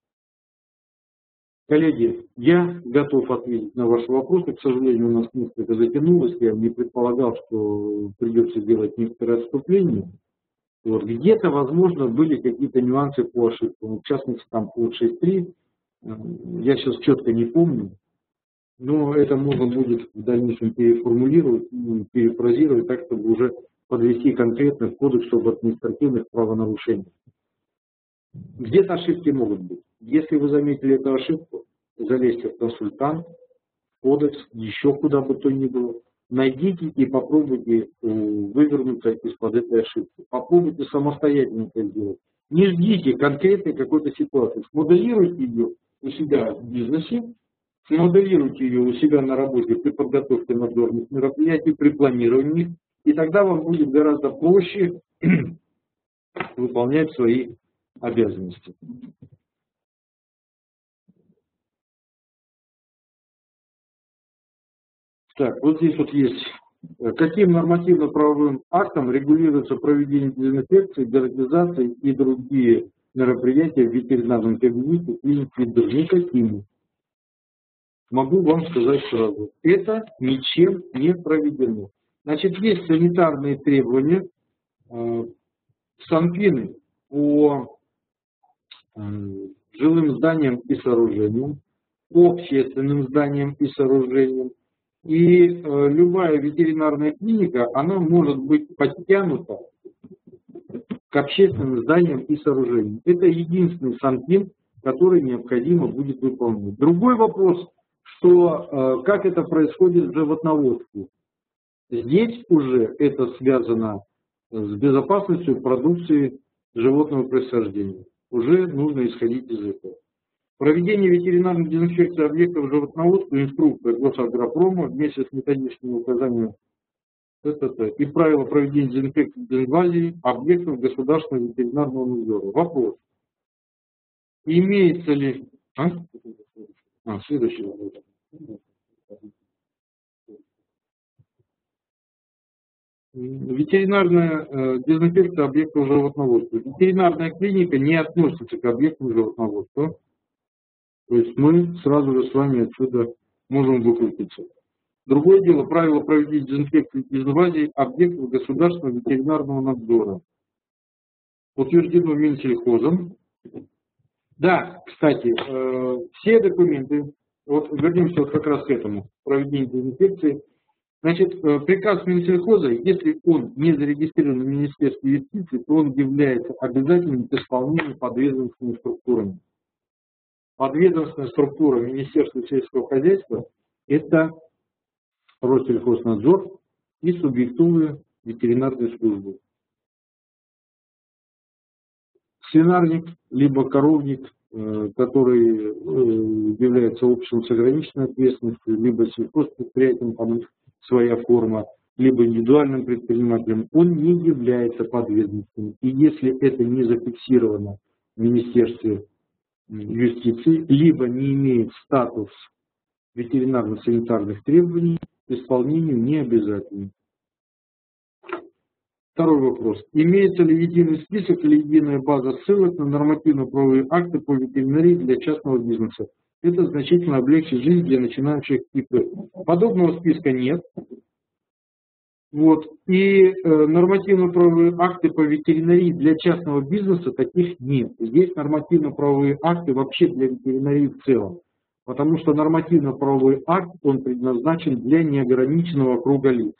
Коллеги, я готов ответить на ваши вопросы. К сожалению, у нас несколько затянулось. Я не предполагал, что придется делать некоторые отступления. Вот. Где-то, возможно, были какие-то нюансы по ошибкам. В частности, там по шесть три. Я сейчас четко не помню. Но это можно будет в дальнейшем переформулировать, перефразировать так, чтобы уже подвести конкретно в кодекс об административных правонарушениях. Где-то ошибки могут быть. Если вы заметили эту ошибку, залезьте в консультант, кодекс, еще куда бы то ни было, найдите и попробуйте вывернуться из-под этой ошибки. Попробуйте самостоятельно это сделать. Не ждите конкретной какой-то ситуации. Смоделируйте ее у себя в бизнесе, смоделируйте ее у себя на работе при подготовке надзорных мероприятий, при планировании, и тогда вам будет гораздо проще выполнять свои обязанности. Так, вот здесь вот есть. Каким нормативно-правовым актом регулируется проведение дезинфекции, дератизации и другие мероприятия в ветеринарном кабинете и никакими? Могу вам сказать сразу, это ничем не проведено. Значит, есть санитарные требования, э, санпины по э, жилым зданиям и сооружениям, по общественным зданиям и сооружениям. И э, любая ветеринарная клиника, она может быть подтянута к общественным зданиям и сооружениям. Это единственный санпин, который необходимо будет выполнять. Другой вопрос, что э, как это происходит в животноводстве. Здесь уже это связано с безопасностью продукции животного происхождения. Уже нужно исходить из этого. Проведение ветеринарной дезинфекции объектов животноводства, инструкция Госагропрома вместе с методическими указаниями и правила проведения дезинфекции инвазии объектов государственного ветеринарного надзора. Вопрос. Имеется ли... А, а следующий вопрос. Ветеринарная э, дезинфекция объектов животноводства. Ветеринарная клиника не относится к объектам животноводства. То есть мы сразу же с вами отсюда можем выкрутиться. Другое дело, правила проведения дезинфекции инвазий объектов государственного ветеринарного надзора. Утверждено Минсельхозом. Да, кстати, э, все документы, вот вернемся вот как раз к этому, проведению дезинфекции. Значит, э, приказ Минсельхоза, если он не зарегистрирован в Министерстве юстиции, то он является обязательным к исполнению подведомственными структурами. Подведомственная структура Министерства сельского хозяйства – это Россельхознадзор и субъектовые ветеринарные службы. Свинарник, либо коровник, который является обществом с ограниченной ответственностью, либо сельхозпредприятием, там своя форма, либо индивидуальным предпринимателем, он не является подведомственным. И если это не зафиксировано в Министерстве юстиции, либо не имеет статус ветеринарно-санитарных требований, исполнению не обязательно. Второй вопрос. Имеется ли единый список или единая база ссылок на нормативно-правовые акты по ветеринарии для частного бизнеса? Это значительно облегчит жизнь для начинающих ИП. Подобного списка нет. Вот. И э, нормативно-правовые акты по ветеринарии для частного бизнеса таких нет. Здесь нормативно-правовые акты вообще для ветеринарии в целом. потому что нормативно-правовой акт, он предназначен для неограниченного круга лиц.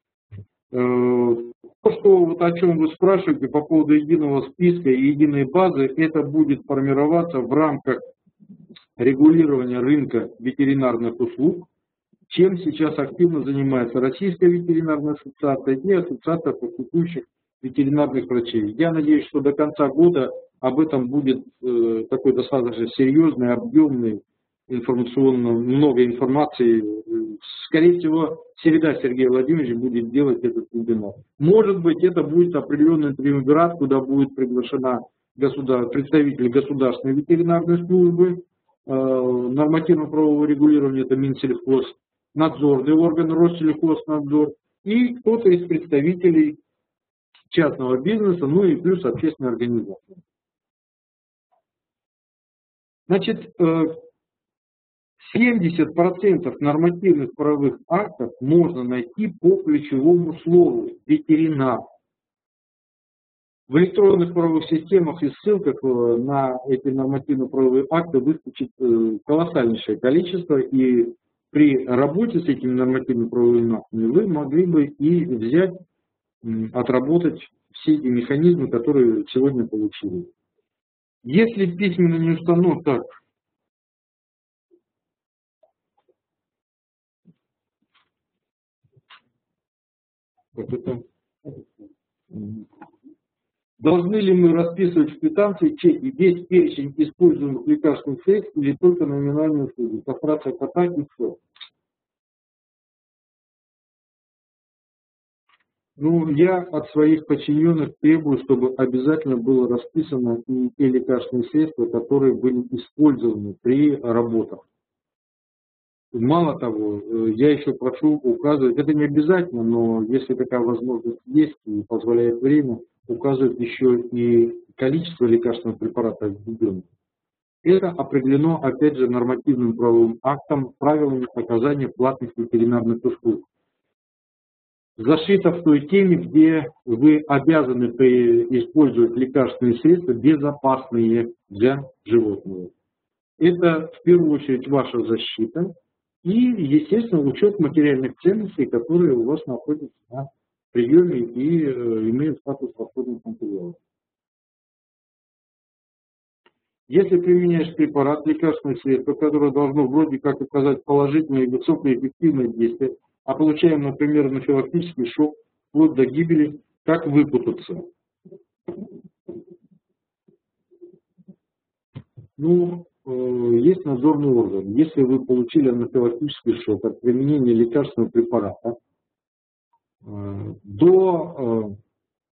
То, что, вот о чем вы спрашиваете по поводу единого списка и единой базы, это будет формироваться в рамках регулирования рынка ветеринарных услуг, чем сейчас активно занимается Российская ветеринарная ассоциация и Ассоциация практикующих ветеринарных врачей. Я надеюсь, что до конца года об этом будет э, такой достаточно серьезный, объемный, информационно много информации. Скорее всего, Середа Сергей Владимирович будет делать этот вебинар. Может быть, это будет определенный триумвират, куда будет приглашена государ... представитель государственной ветеринарной службы, э, нормативно-правового регулирования, это Минсельхоз, надзорный орган Россельхознадзор и кто-то из представителей частного бизнеса, ну и плюс общественной организации. Значит, семьдесят процентов нормативных правовых актов можно найти по ключевому слову ветеринар. В электронных правовых системах и ссылках на эти нормативно-правовые акты выскочит колоссальнейшее количество, и при работе с этими нормативно-правовыми актами вы могли бы и взять, отработать все эти механизмы, которые сегодня получили. Если письменно не установлено, так, как это, должны ли мы расписывать в квитанции чеки весь перечень используемых лекарственных средств или только номинальные услуги, кастрация кота и все? Ну, я от своих подчиненных требую, чтобы обязательно было расписано и те лекарственные средства, которые были использованы при работах. Мало того, я еще прошу указывать, это не обязательно, но если такая возможность есть и позволяет время, указывать еще и количество лекарственных препаратов введенных. Это определено, опять же, нормативным правовым актом, правилами оказания платных ветеринарных услуг. Зашито в той теме, где вы обязаны использовать лекарственные средства, безопасные для животного. Это в первую очередь ваша защита и, естественно, учет материальных ценностей, которые у вас находятся на приеме и э, имеют статус расходных материалов. Если применяешь препарат, лекарственное средство, которое должно вроде как оказать положительное и высокоэффективное действие, а получаем, например, анафилактический шок, вплоть до гибели, как выпутаться? Ну, э, есть надзорный орган. Если вы получили анафилактический шок от применения лекарственного препарата, э, до... Э,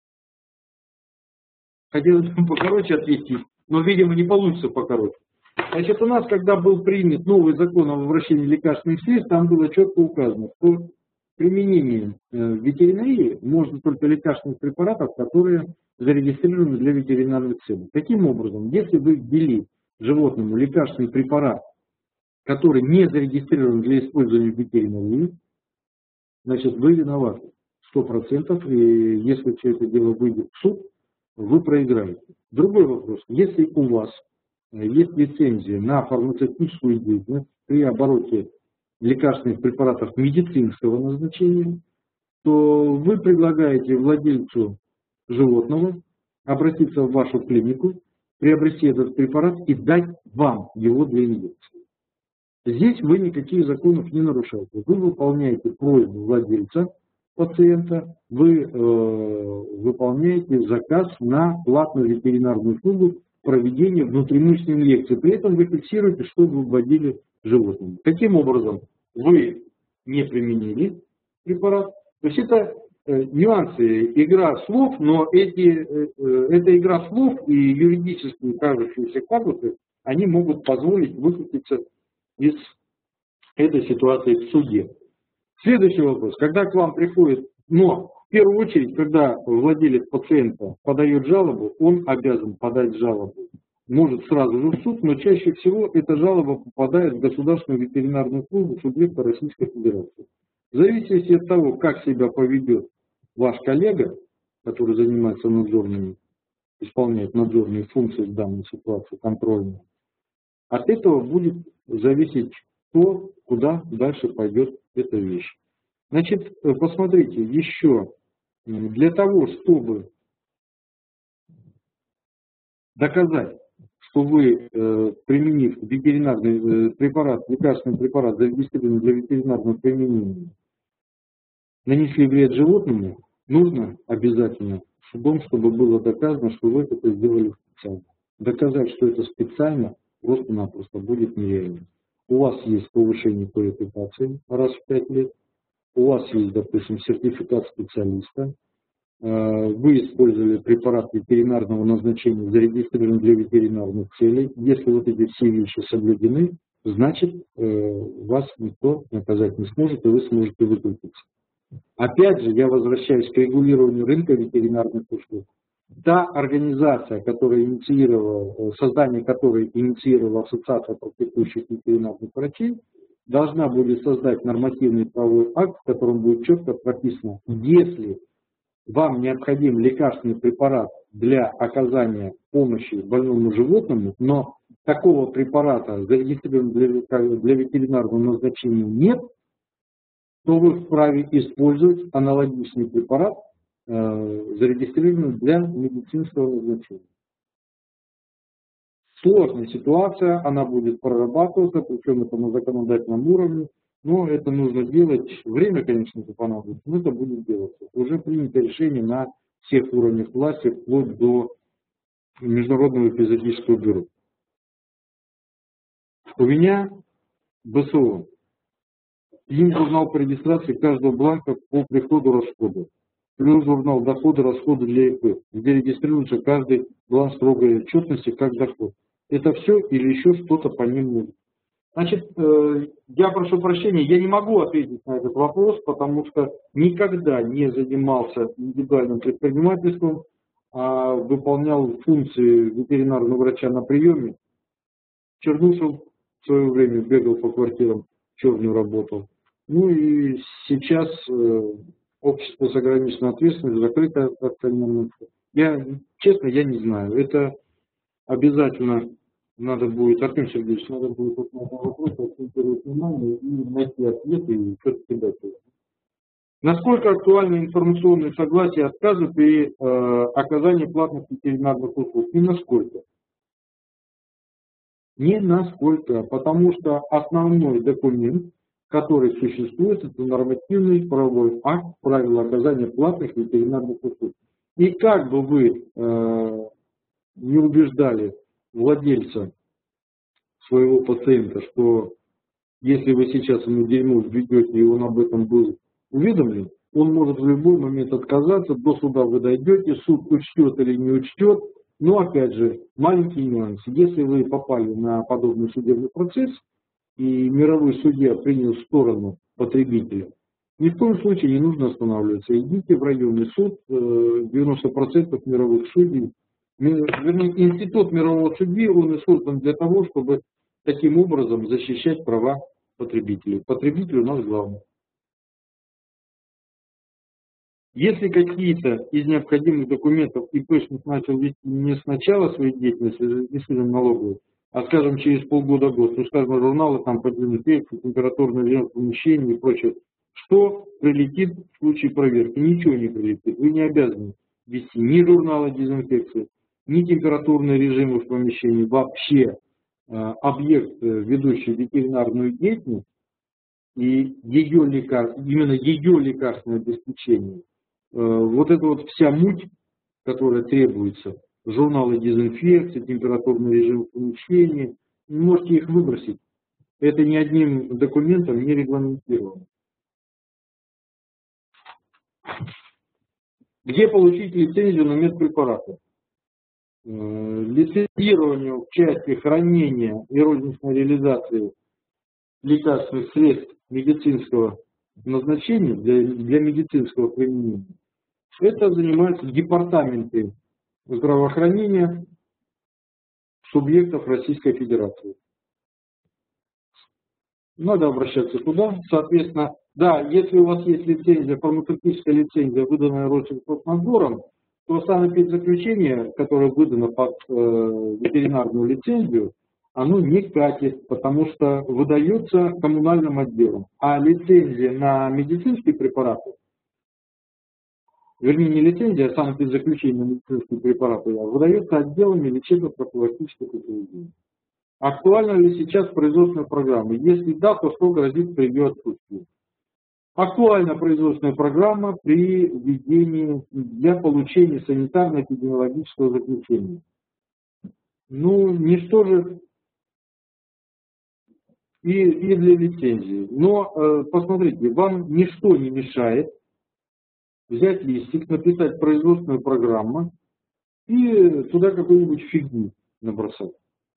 хотелось бы покороче ответить, но, видимо, не получится покороче. Значит, у нас, когда был принят новый закон о обращении лекарственных средств, там было четко указано, что применение в ветеринарии можно только лекарственных препаратов, которые зарегистрированы для ветеринарных целей. Таким образом, если вы ввели животному лекарственный препарат, который не зарегистрирован для использования в ветеринарии, значит, вы виноваты сто процентов, и если все это дело выйдет в суд, вы проиграете. Другой вопрос. Если у вас есть лицензия на фармацевтическую деятельность при обороте лекарственных препаратов медицинского назначения, то вы предлагаете владельцу животного обратиться в вашу клинику, приобрести этот препарат и дать вам его для инъекции. Здесь вы никаких законов не нарушаете. Вы выполняете просьбу владельца пациента, вы э, выполняете заказ на платную ветеринарную услугу проведения внутримышечной инъекции. При этом вы фиксируете, что вы вводили животному. Таким образом, вы не применили препарат. То есть это э, нюансы, игра слов, но эти, э, э, эта игра слов и юридические кажущиеся казусы, они могут позволить выкрутиться из этой ситуации в суде. Следующий вопрос. Когда к вам приходит, но в первую очередь, когда владелец пациента подает жалобу, он обязан подать жалобу. Может сразу же в суд, но чаще всего эта жалоба попадает в Государственную ветеринарную службу субъекта Российской Федерации. В зависимости от того, как себя поведет ваш коллега, который занимается надзорными, исполняет надзорные функции в данной ситуации, контрольные, от этого будет зависеть то, куда дальше пойдет эта вещь. Значит, посмотрите, еще для того, чтобы доказать, что вы, применив ветеринарный препарат, лекарственный препарат, зарегистрированный для ветеринарного применения, нанесли вред животному, нужно обязательно судом, чтобы было доказано, что вы это сделали специально. Доказать, что это специально, просто-напросто будет нереально. У вас есть повышение по репутации раз в пять лет, у вас есть, допустим, сертификат специалиста, вы использовали препарат ветеринарного назначения, зарегистрирован для ветеринарных целей. Если вот эти все вещи соблюдены, значит, вас никто наказать не сможет, и вы сможете выкрутиться. Опять же, я возвращаюсь к регулированию рынка ветеринарных услуг. Та организация, которая инициировала, создание которой инициировала Ассоциация практикующих ветеринарных врачей, должна будет создать нормативный правовой акт, в котором будет четко прописано, если вам необходим лекарственный препарат для оказания помощи больному животному, но такого препарата, зарегистрированного для, для ветеринарного назначения, нет, то вы вправе использовать аналогичный препарат, э, зарегистрированный для медицинского назначения. Сложная ситуация, она будет прорабатываться, причем это на законодательном уровне, но это нужно делать, время, конечно, понадобится, но это будет делаться. Уже принято решение на всех уровнях власти, вплоть до Международного эпизодического бюро. У меня БСО. Им журнал по регистрации каждого бланка по приходу-расходу. Плюс журнал дохода-расхода для ИП, где регистрируется каждый бланк строгой отчетности как доход. Это все или еще что-то по ним нужно. Значит, я прошу прощения, я не могу ответить на этот вопрос, потому что никогда не занимался индивидуальным предпринимательством, а выполнял функции ветеринарного врача на приеме. Чернушев в свое время бегал по квартирам, черную работал. Ну и сейчас э, общество с ограниченной ответственностью закрыто акционерное. Я, честно, я не знаю. Это обязательно надо будет, Артем Сергеевич, надо будет вот на этот вопрос акцентировать внимание и найти ответы и все-таки дать. Насколько актуальны информационные согласия отказа при э, оказании платных ветеринарных услуг? Не насколько. Не насколько, потому что основной документ, который существует, это нормативный правовой акт правила оказания платных ветеринарных услуг. И как бы вы э, не убеждали владельца своего пациента, что если вы сейчас ему дерьмо введете, и он об этом был уведомлен, он может в любой момент отказаться, до суда вы дойдете, суд учтет или не учтет. Но опять же, маленький нюанс. Если вы попали на подобный судебный процесс, и мировой судья принял сторону потребителя, ни в коем случае не нужно останавливаться. Идите в районный суд, девяносто процентов мировых судей. Вернее, институт мирового судьи, он и создан для того, чтобы таким образом защищать права потребителей. Потребитель у нас главный. Если какие-то из необходимых документов ИПшник начал вести не с начала своей деятельности, зарегистрированной налоговой, а, скажем, через полгода-год, ну, скажем, журналы там по дезинфекции, температурный режим помещения и прочее, что прилетит в случае проверки? Ничего не прилетит. Вы не обязаны вести ни журналы дезинфекции, ни температурные режимы в помещении. Вообще э, объект, ведущий ветеринарную деятельность, и ее лекар... именно ее лекарственное обеспечение, вот эта вот вся муть, которая требуется, журналы дезинфекции, температурный режим помещения, можете их выбросить. Это ни одним документом не регламентировано. Где получить лицензию на медпрепараты? Лицензированию в части хранения и розничной реализации лекарственных средств медицинского назначения для, для медицинского применения. Это занимаются департаменты здравоохранения субъектов Российской Федерации. Надо обращаться туда. Соответственно, да, если у вас есть лицензия, фармацевтическая лицензия, выданная Россельхознадзором, то санэпидзаключение, которое выдано под э, ветеринарную лицензию, оно не катит, потому что выдается коммунальным отделом. А лицензия на медицинские препараты, вернее, не лицензия, а санэпидзаключение на медицинские препараты, выдается отделами лечебно-профилактических учреждений. Актуальна ли сейчас производственная программа? Если да, то что грозит при ее отсутствии? Актуальна производственная программа при введении для получения санитарно-эпидемиологического заключения. Ну, ничто же и, и для лицензии. Но э, посмотрите, вам ничто не мешает взять листик, написать производственную программу и туда какую-нибудь фигню набросать.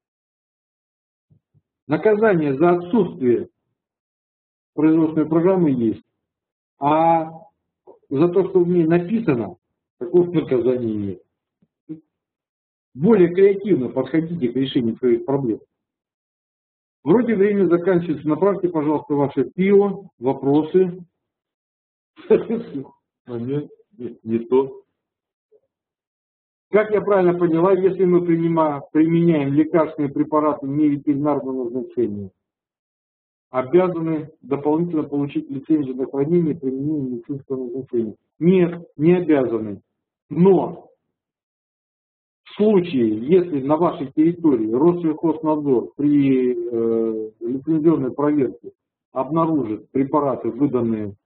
Наказание за отсутствие производственной программы есть. А за то, что в ней написано, такого наказания нет. Более креативно подходите к решению своих проблем. Вроде время заканчивается. Направьте, пожалуйста, ваше пиво, вопросы. А нет, не то. Как я правильно поняла, если мы применяем лекарственные препараты не ветеринарного назначения, обязаны дополнительно получить лицензию на хранение и применение медицинского назначения? Нет, не обязаны. Но в случае, если на вашей территории Россельхознадзор при э, лицензионной проверке обнаружит препараты, выданные,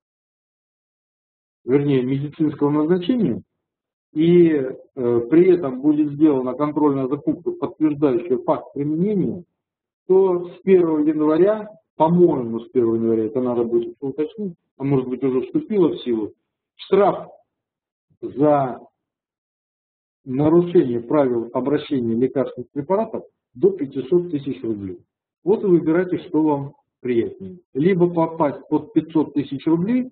вернее, медицинского назначения, и э, при этом будет сделана контрольная закупка, подтверждающая факт применения, то с первого января, по-моему, с первого января, это надо будет уточнить, а может быть уже вступило в силу, штраф за нарушение правил обращения лекарственных препаратов до пятисот тысяч рублей. Вот и выбирайте, что вам приятнее. Либо попасть под пятьсот тысяч рублей,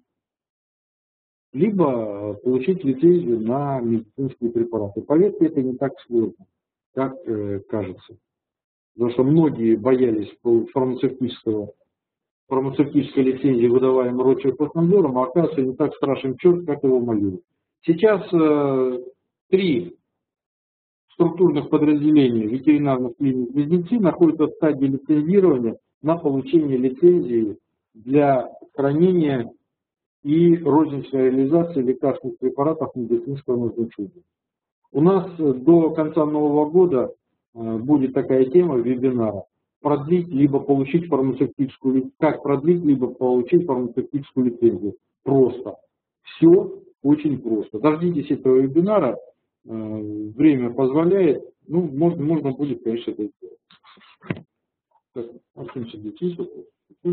либо получить лицензию на медицинские препараты. Поверьте, это не так сложно, как э, кажется. Потому что многие боялись фармацевтического, фармацевтической лицензии, выдаваемой Россельхознадзором, а оказывается не так страшен черт, как его молили. Сейчас э, три структурных подразделений ветеринарных клиник Близнецы находятся в стадии лицензирования на получение лицензии для хранения и розничной реализации лекарственных препаратов медицинского назначения. У нас до конца Нового года будет такая тема вебинара: продлить либо получить фармацевтическую, как продлить либо получить фармацевтическую лицензию. Просто. Все очень просто. Дождитесь этого вебинара, время позволяет, ну, можно, можно будет, конечно, это сделать. Так, Артем Сергеевич, есть вопрос?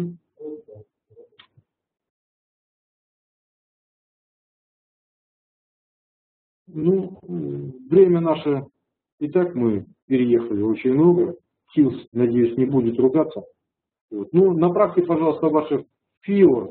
Ну, время наше, и так мы переехали очень много. Хилс, надеюсь, не будет ругаться. Вот. Ну, направьте, пожалуйста, ваши ФИО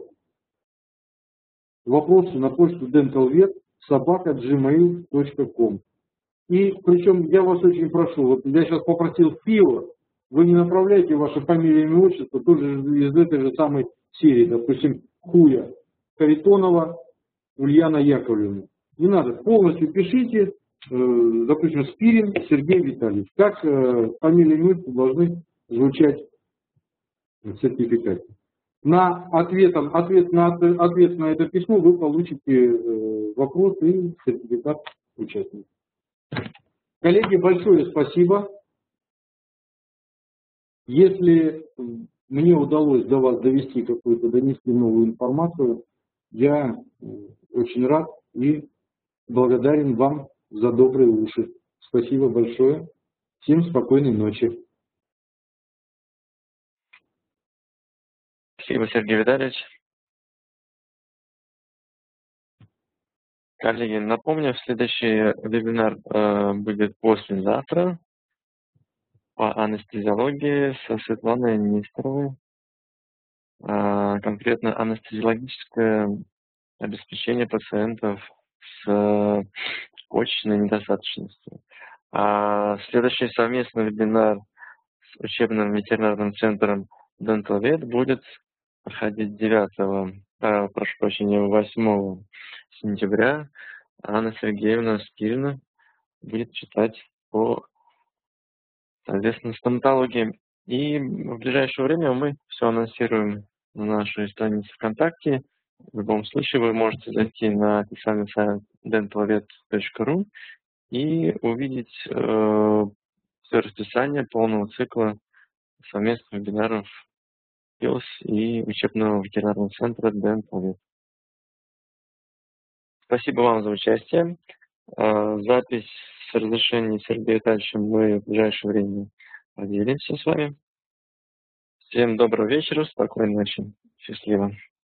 вопросы на почту dentalvet собака gmail точка ком. И причем я вас очень прошу, вот я сейчас попросил ФИО, вы не направляете ваше фамилию, имя, отчество тоже из этой же самой серии, допустим, Хуя Харитонова Ульяна Яковлевна. Не надо, полностью пишите, э, допустим, Спирин Сергей Витальевич. Как э, фамилия и имя должны звучать в сертификате. На ответом, ответ, на, ответ на это письмо вы получите э, вопрос и сертификат участника. Коллеги, большое спасибо. Если мне удалось до вас довести какую-то, донести новую информацию, я очень рад и благодарен вам за добрые уши. Спасибо большое. Всем спокойной ночи. Спасибо, Сергей Витальевич. Коллеги, напомню, следующий вебинар э, будет послезавтра по анестезиологии со Светланой Нестеровой. Э, конкретно анестезиологическое обеспечение пациентов с почечной недостаточностью. А следующий совместный вебинар с учебным ветеринарным центром DentalVet будет проходить девятого, э, прошу прощения, восьмого сентября. Анна Сергеевна Спирина будет читать по соответственно, стоматологии. И в ближайшее время мы все анонсируем на нашей странице ВКонтакте. В любом случае вы можете зайти на официальный сайт денталвет точка ру и увидеть э, все расписание полного цикла совместных вебинаров ПИЛС и учебного ветеринарного центра Денталвет. Спасибо вам за участие. Э, Запись с разрешения Сергея Витальевича мы в ближайшее время поделимся с вами. Всем доброго вечера, спокойной ночи. Счастливо.